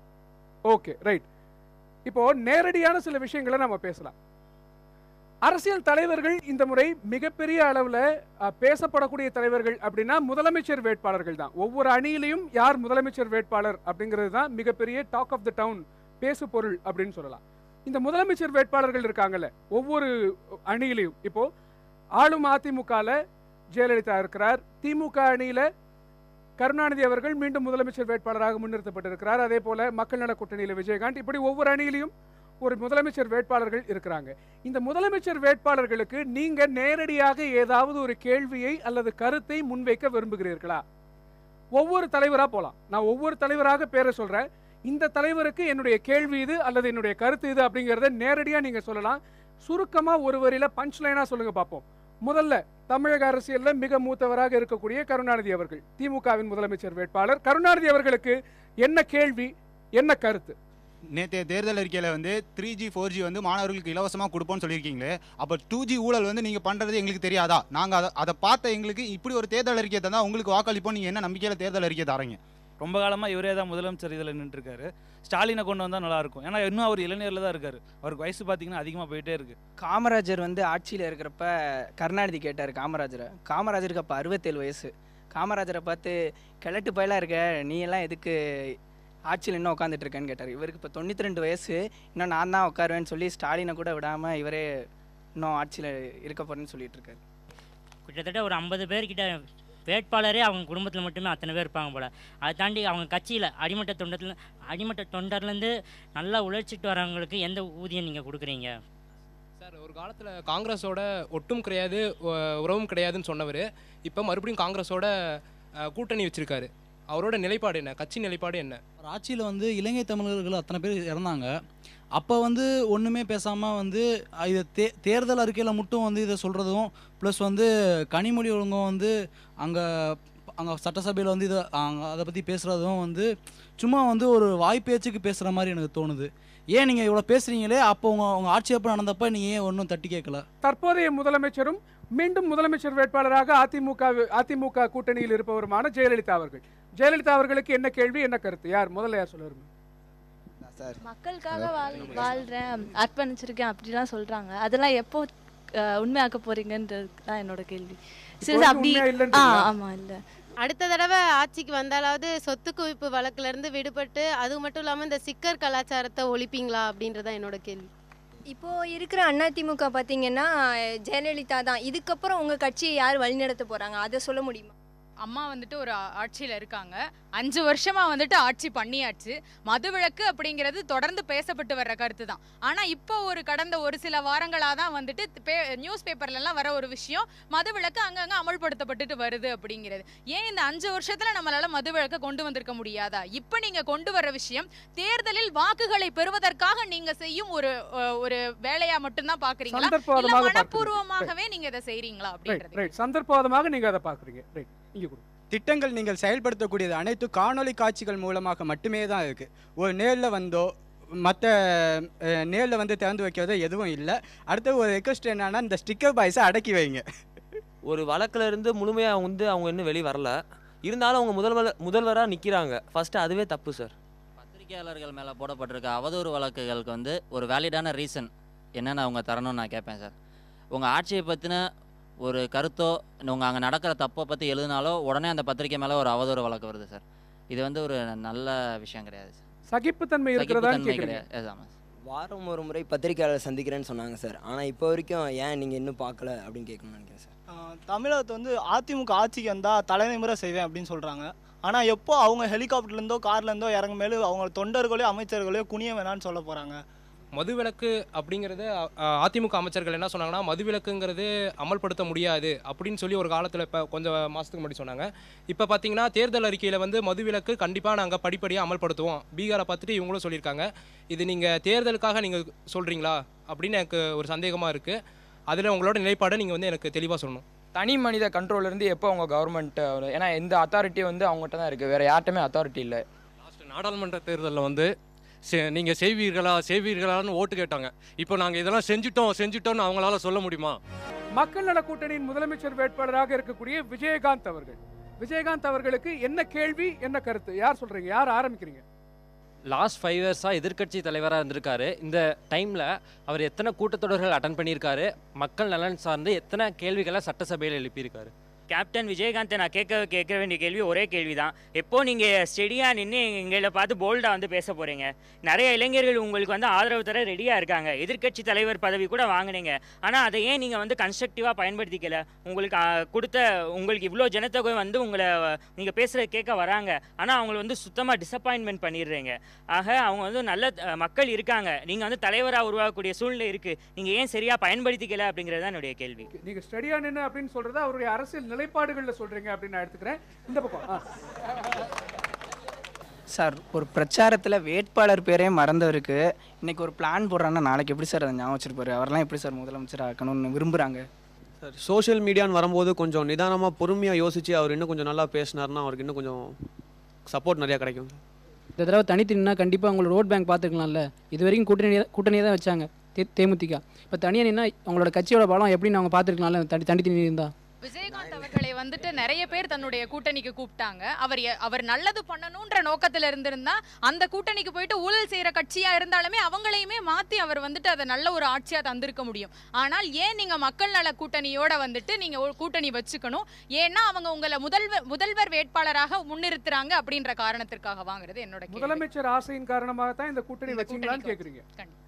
Okay, right. இப்போது நேரடியான சில விஷயங்களை நம்ம பேசலாம். அரசியல் தலைவர்கள் இந்த முறை மிகப்பெரிய அளவில் பேசப்படக்கூடிய தலைவர்கள் அப்படின்னா முதலமைச்சர் வேட்பாளர்கள் தான். ஒவ்வொரு அணியிலையும் யார் முதலமைச்சர் வேட்பாளர் அப்படிங்கிறது தான் மிகப்பெரிய டாக் ஆஃப் த டவுன், பேசு பொருள் அப்படின்னு சொல்லலாம். இந்த முதலமைச்சர் வேட்பாளர்கள் இருக்காங்கல்ல ஒவ்வொரு அணியிலையும், இப்போ ஆளும் அதிமுகவில் ஜெயலலிதா இருக்கிறார், திமுக அணியில் கருணாநிதி அவர்கள் மீண்டும் முதலமைச்சர் வேட்பாளராக முன்னிறுத்தப்பட்டிருக்கிறார், அதே போல மக்கள் நல கூட்டணியில் விஜயகாந்த், இப்படி ஒவ்வொரு அணியிலையும் ஒரு முதலமைச்சர் வேட்பாளர்கள் இருக்கிறாங்க. இந்த முதலமைச்சர் வேட்பாளர்களுக்கு நீங்க நேரடியாக ஏதாவது ஒரு கேள்வியை அல்லது கருத்தை முன்வைக்க விரும்புகிறீர்களா? ஒவ்வொரு தலைவரா போலாம். நான் ஒவ்வொரு தலைவராக பேரை சொல்றேன். இந்த தலைவருக்கு என்னுடைய கேள்வி இது அல்லது என்னுடைய கருத்து இது அப்படிங்கறத நேரடியா நீங்க சொல்லலாம். சுருக்கமா ஒரு வரியில பஞ்ச் லைனா சொல்லுங்க பார்ப்போம். முதல்ல தமிழக அரசியல்ல மிக மூத்தவராக இருக்கக்கூடிய கருணாநிதி அவர்கள், திமுகவின் முதலமைச்சர் வேட்பாளர். கருணாநிதி அவர்களுக்கு என்ன கேள்வி, என்ன கருத்து? நேற்றைய தேர்தல் அறிக்கையில் வந்து 3G 4G வந்து மாணவர்களுக்கு இலவசமாக கொடுப்போம்னு சொல்லியிருக்கீங்களே, அப்போ 2G ஊழல் வந்து நீங்கள் பண்ணுறது எங்களுக்கு தெரியாதா? நாங்கள் அதை பார்த்த எங்களுக்கு இப்படி ஒரு தேர்தல் அறிக்கை தான் உங்களுக்கு வாக்களிப்போம். நீங்கள் என்ன நம்பிக்கையில் தேர்தல் அறிக்கை தரீங்க? ரொம்ப காலமாக இவரே தான் முதலமைச்சர் இதில் நின்றுருக்காரு. ஸ்டாலினை கொண்டு வந்தால் நல்லாயிருக்கும். ஏன்னா இன்னும் அவர் இளைஞரில் தான் இருக்கார். அவருக்கு வயசு பார்த்தீங்கன்னா அதிகமாக போயிட்டே இருக்குது. காமராஜர் வந்து ஆட்சியில் இருக்கிறப்ப கருணாநிதி கேட்டார் காமராஜருக்கு அப்போ 67 வயசு. காமராஜரை பார்த்து கிழட்டு பயலாக இருக்க, நீ எல்லாம் எதுக்கு ஆட்சியில் இன்னும் உட்காந்துட்டு இருக்கேன்னு கேட்டார். இவருக்கு இப்போ 92 வயசு, இன்னும் நான் தான் உட்காருவேன்னு சொல்லி ஸ்டாலினை கூட விடாமல் இவரே இன்னும் ஆட்சியில் இருக்க போகிறேன்னு சொல்லிட்டு இருக்காரு. கிட்டத்தட்ட ஒரு 50 பேர்கிட்ட வேட்பாளரே அவங்க குடும்பத்தில் மட்டுமே அத்தனை பேர் இருப்பாங்க போல். அதை தாண்டி அவங்க கட்சியில் அடிமட்ட தொண்டர்லேருந்து நல்லா உழைச்சிட்டு வரவங்களுக்கு எந்த ஊதியம் நீங்கள் கொடுக்குறீங்க? சார், ஒரு காலத்தில் காங்கிரஸோட ஒட்டும் கிடையாது உறவும் கிடையாதுன்னு சொன்னவர் இப்போ மறுபடியும் காங்கிரஸோட கூட்டணி வச்சுருக்காரு. அவரோட நிலைப்பாடு என்ன? கட்சி நிலைப்பாடு என்ன? ஆட்சியில் வந்து இலங்கை தமிழர்கள் அத்தனை பேர் இறந்தாங்க. அப்போ வந்து ஒன்றுமே பேசாமல் வந்து இதை தேர்தல் அறிக்கையில் மட்டும் வந்து இதை சொல்கிறதும், ப்ளஸ் வந்து கனிமொழி ஒழுங்கும் வந்து அங்கே சட்டசபையில் வந்து இதை அதை பற்றி பேசுகிறதும் வந்து சும்மா வந்து ஒரு வாய்ப்பேச்சுக்கு பேசுகிற மாதிரி எனக்கு தோணுது. ஏன் நீங்கள் இவ்வளோ பேசுகிறீங்களே, அப்போ உங்கள் ஆட்சி அப்போ நடந்தப்போ நீங்கள் ஏன் ஒன்றும் தட்டி கேட்கல? தற்போதைய முதலமைச்சரும் மீண்டும் முதலமைச்சர் வேட்பாளராக அதிமுக கூட்டணியில் இருப்பவருமான ஜெயலலிதா அவர்களுக்கு என்ன கேள்வி, என்ன கருத்து? முதல்ல யார் சொல்லுவாங்க? மக்களுக்காக வாழ்றேன், அர்ப்பணிச்சிருக்கேன் அப்படிலாம் சொல்றாங்க. அதெல்லாம் எப்போ உண்மையாக்க போறீங்கன்றது தான் என்னோட கேள்வி. சரி, அப்படி ஆமா இல்ல அடுத்த தடவை ஆட்சிக்கு வந்தாலாவது சொத்து குவிப்பு வழக்குல இருந்து விடுபட்டு, அது மட்டும் இல்லாமல் இந்த சிக்கர் கலாச்சாரத்தை ஒழிப்பீங்களா அப்படின்றதான் என்னோட கேள்வி. இப்போது இருக்கிற அதிமுக பார்த்தீங்கன்னா ஜெயலலிதா தான். இதுக்கப்புறம் உங்கள் கட்சியை யார் வழிநடத்த போகிறாங்க, அதை சொல்ல முடியுமா? அம்மா வந்துட்டு ஒரு ஆட்சியில் இருக்காங்க, 5 வருஷமாக வந்துட்டு ஆட்சி பண்ணியாச்சு. மதுவிலக்கு அப்படிங்கிறது தொடர்ந்து பேசப்பட்டு வர்ற கருத்து தான். ஆனால் இப்போ கடந்த ஒரு சில வாரங்களாக தான் வந்துட்டு நியூஸ் பேப்பர்லலாம் வர ஒரு விஷயம், மதுவிலக்கு அங்கங்கே அமல்படுத்தப்பட்டுட்டு வருது அப்படிங்கிறது. ஏன் இந்த 5 வருஷத்தில் நம்மளால் மதுவிலக்கை கொண்டு வந்திருக்க முடியாதா? இப்போ நீங்கள் கொண்டு வர விஷயம் தேர்தலில் வாக்குகளை பெறுவதற்காக நீங்கள் செய்யும் ஒரு வேலையாக மட்டும்தான் பார்க்குறீங்களா, இல்லை மனப்பூர்வமாகவே நீங்கள் இதை செய்கிறீங்களா அப்படின்றது? சந்தர்ப்பவாதமாக நீங்கள் அதை பார்க்குறீங்க. திட்டங்கள் நீங்கள் செயல்படுத்தக்கூடியது அனைத்து காணொலி காட்சிகள் மூலமாக மட்டுமே தான் இருக்குது. ஒரு நேரில் வந்தோ மற்ற நேரில் வந்து திறந்து வைக்கிறதோ எதுவும் இல்லை. அடுத்து ஒரு ரெக்வஸ்ட் என்னன்னா, இந்த ஸ்டிக்கர் பாய்ஸை அடக்கி வைங்க. ஒரு வழக்கில் இருந்து முழுமையாக வந்து அவங்க இன்னும் வெளியே வரல, இருந்தாலும் அவங்க முதல்வராக நிற்கிறாங்க. ஃபஸ்ட்டு அதுவே தப்பு சார். பத்திரிகையாளர்கள் மேலே போடப்பட்டிருக்க அவதூறு வழக்குகளுக்கு வந்து ஒரு வேலிடான ரீசன் என்னென்னு அவங்க தரணும்னு நான் கேட்பேன் சார். உங்கள் ஆட்சியை பற்றின ஒரு கருத்தோ உங்கள் அங்கே நடக்கிற தப்பை பற்றி எழுதினாலோ உடனே அந்த பத்திரிக்கை மேலே ஒரு அவதூறு வழக்கு வருது சார். இது வந்து ஒரு நல்ல விஷயம் கிடையாது சார். சகிப்புத்தன்மை கிடையாது. வாரம் ஒரு முறை பத்திரிகையாளர் சந்திக்கிறேன்னு சொன்னாங்க சார். ஆனால் இப்போ வரைக்கும் ஏன் நீங்கள் இன்னும் பார்க்கல அப்படின்னு கேட்கணும்னு நினைக்கிறேன் சார். தமிழகத்தை வந்து அதிமுக ஆட்சிக்கு வந்தால் தலைமுறை செய்வேன் அப்படின்னு சொல்கிறாங்க. ஆனால் எப்போ அவங்க ஹெலிகாப்டர்லேருந்தோ கார்லேருந்தோ இறங்கும் மேலே அவங்க தொண்டர்களையோ அமைச்சர்களையோ குனிய வேணான்னு சொல்ல போகிறாங்க. மதுவிலக்கு அப்படிங்கிறது அதிமுக அமைச்சர்கள் என்ன சொன்னாங்கன்னா, மதுவிலக்குங்கிறது அமல்படுத்த முடியாது அப்படின்னு சொல்லி ஒரு காலத்தில் இப்போ கொஞ்சம் மாதத்துக்கு முன்னாடி சொன்னாங்க. இப்போ பார்த்தீங்கன்னா தேர்தல் அறிக்கையில் வந்து மதுவிலக்கு கண்டிப்பாக நாங்கள் படிப்படியாக அமல்படுத்துவோம். பீகாரை பார்த்துட்டு இவங்களும் சொல்லியிருக்காங்க. இது நீங்கள் தேர்தலுக்காக நீங்கள் சொல்கிறீங்களா அப்படின்னு எனக்கு ஒரு சந்தேகமாக இருக்குது. அதில் உங்களோட நிலைப்பாடை நீங்கள் வந்து எனக்கு தெளிவாக சொல்லணும். தனி மனித கண்ட்ரோல்லேருந்து எப்போ அவங்க கவர்மெண்ட், ஏன்னா எந்த அத்தாரிட்டி வந்து அவங்ககிட்ட தான் இருக்குது, வேறு யார்ட்டுமே அத்தாரிட்டி இல்லை. லாஸ்ட் நாடாளுமன்ற தேர்தலில் வந்து நீங்கள் செய்வீர்களான்னு ஓட்டு கேட்டாங்க. இப்போ நாங்கள் இதெல்லாம் செஞ்சுட்டோம்னு அவங்களால சொல்ல முடியுமா? மக்கள் நல கூட்டணியின் முதலமைச்சர் வேட்பாளராக இருக்கக்கூடிய விஜயகாந்த் அவர்களுக்கு என்ன கேள்வி, என்ன கருத்து, யார் சொல்றீங்க, யார் ஆரம்பிக்கிறீங்க? லாஸ்ட் 5 இயர்ஸாக எதிர்க்கட்சி தலைவராக இருந்திருக்காரு. இந்த டைமில் அவர் எத்தனை கூட்டத்தொடர்கள் அட்டன் பண்ணியிருக்காரு, மக்கள் நலன் சார்ந்து எத்தனை கேள்விகளை சட்டசபையில் எழுப்பியிருக்காரு? கேப்டன் விஜயகாந்தை நான் கேட்க வேண்டிய கேள்வி ஒரே கேள்வி தான். எப்போ நீங்கள் ஸ்டெடியாக நின்று எங்களை பார்த்து போல்டாக வந்து பேச போகிறீங்க? நிறைய இளைஞர்கள் உங்களுக்கு வந்து ஆதரவு தர ரெடியாக இருக்காங்க. எதிர்க்கட்சி தலைவர் பதவி கூட வாங்கினீங்க. ஆனால் அதை ஏன் நீங்கள் வந்து கன்ஸ்ட்ரக்டிவாக பயன்படுத்திக்கல? உங்களுக்கு இவ்வளோ ஜனத்தொகை வந்து உங்களை நீங்கள் பேசுகிற கேட்க வராங்க. ஆனால் அவங்கள வந்து சுத்தமாக டிசப்பாயின்மெண்ட் பண்ணிடுறீங்க. ஆக அவங்க வந்து நல்ல மக்கள் இருக்காங்க. நீங்கள் வந்து தலைவராக உருவாக்கக்கூடிய சூழ்நிலை இருக்குது. நீங்கள் ஏன் சரியாக பயன்படுத்திக்கல அப்படிங்கிறது தான் என்னுடைய கேள்வி. நீங்கள் ஸ்டெடியாக நின்று அப்படின்னு சொல்கிறது அவருடைய அரசியல் நிலைப்பாடுகளில் சொல்றீங்க அப்படின்னு நான் எடுத்துக்கிறேன். இந்த பக்கம் சார், ஒரு பிரச்சாரத்தில் வேட்பாளர் பேரே மறந்தவருக்கு இன்னைக்கு ஒரு பிளான் போடுறாங்கன்னா நாளைக்கு எப்படி சார் அதை ஞாபகம் வச்சிருப்பாரு? அவரெல்லாம் எப்படி சார் முதலமைச்சர் ஆக்கணும்னு விரும்புகிறாங்க? சார், சோஷியல் மீடியான்னு வரும்போது கொஞ்சம் நிதானமாக பொறுமையாக யோசித்து அவர் இன்னும் கொஞ்சம் நல்லா பேசினார்னா அவருக்கு இன்னும் கொஞ்சம் சப்போர்ட் நிறையா கிடைக்கும். இந்த தடவை தனித்தனினா கண்டிப்பாக அவங்களோட ரோட் பேங்க் பார்த்துக்கலாம்ல. இது வரைக்கும் கூட்டணியை தான் வச்சாங்க தேமுதிக. இப்போ தனியாக நின்னா அவங்களோட கட்சியோட பலம் எப்படின்னு அவங்க பார்த்துருக்கலாம்ல தனித்தனி இருந்தால். விஜயகாந்த் அவர்களை வந்துட்டு நிறைய பேர் தன்னுடைய கூட்டணிக்கு கூப்பிட்டாங்க. அவர் நல்லது பண்ணணும்ன்ற நோக்கத்துல இருந்திருந்தா அந்த கூட்டணிக்கு போயிட்டு ஊழல் செய்யற கட்சியா இருந்தாலுமே அவங்களையுமே மாத்தி அவர் வந்துட்டு அதை நல்ல ஒரு ஆட்சியா தந்திருக்க முடியும். ஆனால் ஏன் நீங்க மக்கள் நல கூட்டணியோட வந்துட்டு நீங்க கூட்டணி வச்சுக்கணும்? ஏன்னா அவங்க உங்களை முதல்வர் வேட்பாளராக முன்னிறுத்துறாங்க அப்படின்ற காரணத்திற்காக வாங்குறது என்னோட கேள்வி. முதலமைச்சர் ஆசையின் காரணமாக தான் இந்த கூட்டணி வச்சீங்களான்னு கேக்குறீங்க.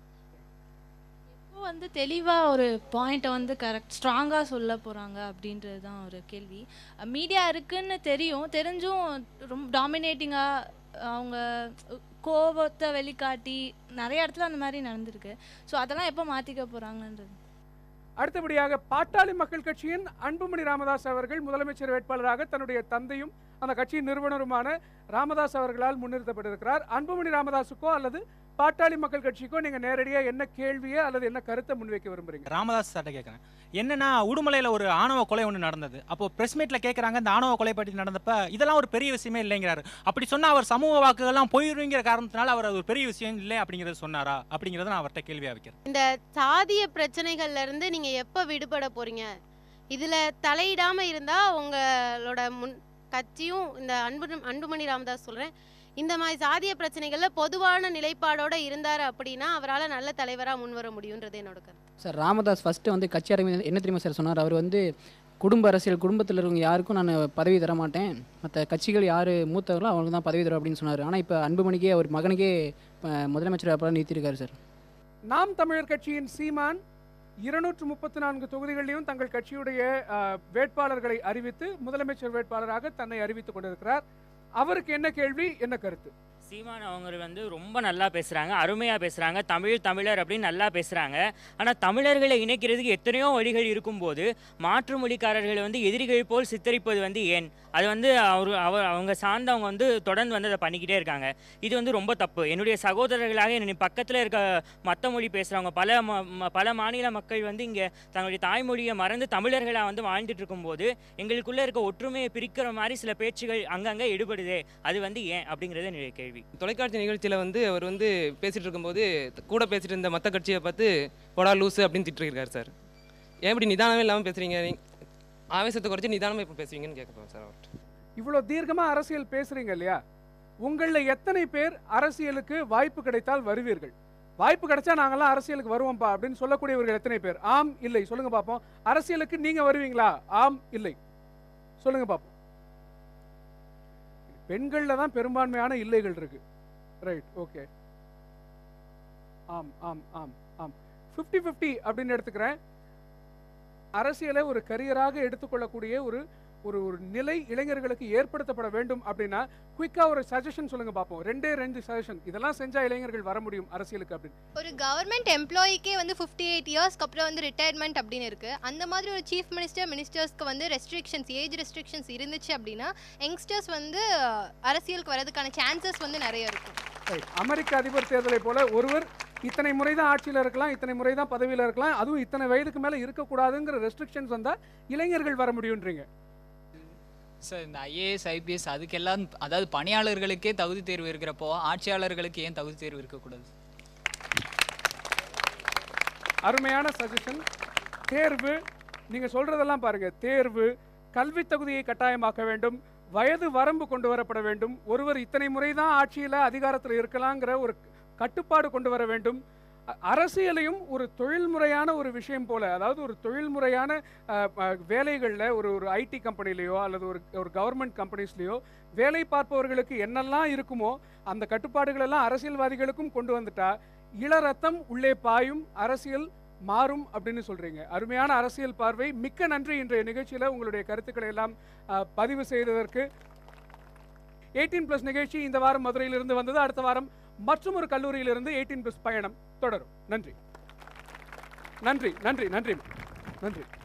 வந்து தெளிவாக ஒரு பாயிண்ட்டை வந்து ஸ்ட்ராங்காக சொல்ல போகிறாங்க அப்படின்றது தான் ஒரு கேள்வி. மீடியா இருக்குன்னு தெரிஞ்சும் ரொம்ப டாமினேட்டிங்காக அவங்க கோபத்தை வெளிக்காட்டி நிறைய இடத்துல அந்த மாதிரி நடந்திருக்கு. ஸோ அதெல்லாம் எப்போ மாற்றிக்க போகிறாங்கன்றது. அடுத்தபடியாக பாட்டாளி மக்கள் கட்சியின் அன்புமணி ராமதாஸ் அவர்கள் முதலமைச்சர் வேட்பாளராக தன்னுடைய தந்தையும் அந்த கட்சியின் நிறுவனருமான ராமதாஸ் அவர்களால் முன்னிறுத்தப்பட்டிருக்கிறார். அன்புமணி ராமதாஸுக்கோ அல்லது பாட்டாளி மக்கள் கட்சிக்கோ நீங்க நேரடியா என்ன கேள்வியை அல்லது என்ன கருத்தை முன்வைக்க விரும்புறீங்க? ராமதாஸ் சார்ட்ட கேட்குறேன். என்னன்னா, உடுமலையில் ஒரு ஆணவ கொலை ஒன்று நடந்தது. அப்போ பிரஸ் மீட்ல கேட்குறாங்க, இந்த ஆணவ கொலை பற்றி நடந்தப்ப இதெல்லாம் ஒரு பெரிய விஷயமே இல்லைங்கிறாரு. அப்படி சொன்னா அவர் சமூக வாக்குகள்லாம் போயிருங்கிற காரணத்தினால அவர் ஒரு பெரிய விஷயம் இல்லை அப்படிங்கிறத சொன்னாரா அப்படிங்கிறத நான் அவர்கிட்ட கேள்வியாக வைக்கிறேன். இந்த சாதிய பிரச்சனைகள்ல இருந்து நீங்க எப்போ விடுபட போறீங்க? இதுல தலையிடாம இருந்தா உங்களோட கட்சியும் இந்த அன்புமணி ராமதாஸ் சொல்றேன், இந்த மாதிரி சாதிய பிரச்சனைகள்ல பொதுவான நிலைப்பாடோட இருந்தார் அப்படின்னா அவரால் நல்ல தலைவராக முன்வர முடியுன்றது என்னோட கருத்து. சார், ராமதாஸ் ஃபஸ்ட்டு வந்து கட்சி ஆரம்பி என்ன தெரியுமா சார் சொன்னார்? அவர் வந்து குடும்ப அரசியல், குடும்பத்தில் இருக்கவங்க யாருக்கும் நான் பதவி தர மாட்டேன், மற்ற கட்சிகள் யார் மூத்தவர்களோ அவங்களுக்கு தான் பதவி தரும் அப்படின்னு சொன்னார். ஆனால் இப்போ அன்புமணிக்கே அவர் மகனுக்கே முதலமைச்சர் அப்போ நிறுத்தியிருக்காரு சார். நாம் தமிழர் கட்சியின் சீமான் 234 தொகுதிகளிலும் தங்கள் கட்சியுடைய வேட்பாளர்களை அறிவித்து முதலமைச்சர் வேட்பாளராக தன்னை அறிவித்துக் கொண்டிருக்கிறார். அவருக்கு என்ன கேள்வி, என்ன கருத்து? சீமான் அவங்க வந்து ரொம்ப நல்லா பேசுகிறாங்க, அருமையாக பேசுகிறாங்க, தமிழர் அப்படின்னு நல்லா பேசுகிறாங்க. ஆனால் தமிழர்களை இணைக்கிறதுக்கு எத்தனையோ வழிகள் இருக்கும்போது மாற்று மொழிக்காரர்களை வந்து எதிரிகள் போல் சித்தரிப்பது வந்து ஏன்? அது வந்து அவங்க சார்ந்தவங்க வந்து தொடர்ந்து வந்து அதை பண்ணிக்கிட்டே இருக்காங்க. இது வந்து ரொம்ப தப்பு. என்னுடைய சகோதரர்களாக என்னுடைய பக்கத்தில் இருக்க மற்ற மொழி பேசுகிறவங்க பல மாநில மக்கள் வந்து இங்கே தங்களுடைய தாய்மொழியை மறந்து தமிழர்களாக வந்து வாழ்ந்துட்டு இருக்கும்போது எங்களுக்குள்ளே இருக்க ஒற்றுமையை பிரிக்கிற மாதிரி சில பேச்சுகள் அங்கங்கே ஈடுபடுதே, அது வந்து ஏன் அப்படிங்கிறது என்னுடைய கேள்வி. தொலைக்காட்சி நிகழ்ச்சியில் வந்து அவர் வந்து பேசிகிட்டு இருக்கும்போது கூட பேசிட்டு இருந்த மற்ற கட்சியை பார்த்து போடா லூஸு அப்படின்னு திட்டிருக்காரு சார். ஏன் இப்படி நிதானமே இல்லாமல் பேசுகிறீங்க? ஆவேசத்தை குறைச்சி நிதானமாக இப்போ பேசுவீங்கன்னு கேட்குறோம் சார் அவர்கிட்ட. இவ்வளோ தீர்க்கமாக அரசியல் பேசுகிறீங்க இல்லையா, உங்களில் எத்தனை பேர் அரசியலுக்கு வாய்ப்பு கிடைத்தால் வருவீர்கள்? வாய்ப்பு கிடைச்சா நாங்கள்லாம் அரசியலுக்கு வருவோம்ப்பா அப்படின்னு சொல்லக்கூடியவர்கள் எத்தனை பேர்? ஆம் இல்லை சொல்லுங்க பார்ப்போம். அரசியலுக்கு நீங்கள் வருவீங்களா? ஆம் இல்லை சொல்லுங்க பார்ப்போம். பெண்களில் தான் பெரும்பான்மையான இல்லைகள் இருக்கு. Right, okay. ஆம் ஆம் ஆம் ஆம் 50-50 அப்படின்னு எடுத்துக்கிறேன். அரசியலை ஒரு கரியராக எடுத்துக்கொள்ளக்கூடிய ஒரு ஒரு ஒரு நிலை இளைஞர்களுக்கு ஏற்படுத்தப்பட வேண்டும் அப்படின்னா குயிக்கா ஒரு சஜஷன் சொல்லுங்க பார்ப்போம். 2 சஜஷன், இதெல்லாம் செஞ்சா இளைஞர்கள் வர முடியும் அரசியலுக்கு அப்படின்னு. ஒரு கவர்மெண்ட் எம்ப்ளாயிக்கே வந்து 58 இயர்ஸ்க்கு அப்புறம் வந்து ரிட்டையர்மெண்ட் அப்படின்னு இருக்கு. அந்த மாதிரி ஒரு சீஃப் மினிஸ்டர்ஸ்க்கு வந்து ரெஸ்ட்ரிக்ஷன்ஸ், ஏஜ் ரெஸ்ட்ரிக்ஷன்ஸ் இருந்துச்சு அப்படின்னா யங்ஸ்டர்ஸ் வந்து அரசியலுக்கு வரதுக்கான சான்சஸ் வந்து நிறைய இருக்கும். அமெரிக்க அதிபர் தேர்தலை போல ஒருவர் இத்தனை முறை தான் ஆட்சியில் இருக்கலாம், இத்தனை முறை தான் பதவியில் இருக்கலாம், அதுவும் இத்தனை வயதுக்கு மேலே இருக்கக்கூடாதுங்கிற ரெஸ்ட்ரிக்ஷன்ஸ் வந்தால் இளைஞர்கள் வர முடியுன்றீங்க சார்? இந்த ஐஏஎஸ் ஐபிஎஸ் அதுக்கெல்லாம், அதாவது பணியாளர்களுக்கே தகுதி தேர்வு இருக்கிறப்போ ஆட்சியாளர்களுக்கு ஏன் தகுதி தேர்வு இருக்கக்கூடாது? அருமையான சஜஷன். தேர்வு, நீங்கள் சொல்கிறதெல்லாம் பாருங்கள். தேர்வு, கல்வி தகுதியை கட்டாயமாக்க வேண்டும், வயது வரம்பு கொண்டு வரப்பட வேண்டும், ஒருவர் இத்தனை முறை தான் ஆட்சியில் அதிகாரத்தில் இருக்கலாங்கிற ஒரு கட்டுப்பாடு கொண்டு வர வேண்டும். அரசியலையும் ஒரு தொழில்முறையான ஒரு விஷயம் போல, அதாவது ஒரு தொழில்முறையான வேலைகளில் ஒரு ஐடி கம்பெனிலேயோ அல்லது ஒரு கவர்மெண்ட் கம்பெனிஸ்லேயோ வேலை பார்ப்பவர்களுக்கு என்னெல்லாம் இருக்குமோ அந்த கட்டுப்பாடுகளெல்லாம் அரசியல்வாதிகளுக்கும் கொண்டு வந்துட்டா இளரத்தம் உள்ளே பாயும், அரசியல் மாறும் அப்படின்னு சொல்றீங்க. அருமையான அரசியல் பார்வை. மிக்க நன்றி இன்றைய நிகழ்ச்சியில் உங்களுடைய கருத்துக்களை எல்லாம் பதிவு செய்ததற்கு. 18+ நிகழ்ச்சி இந்த வாரம் மதுரையிலிருந்து வந்தது. அடுத்த வாரம் மற்றும் ஒரு கல்லூரியிலிருந்து 18+ பயணம் தொடரும். நன்றி நன்றி நன்றி நன்றி நன்றி.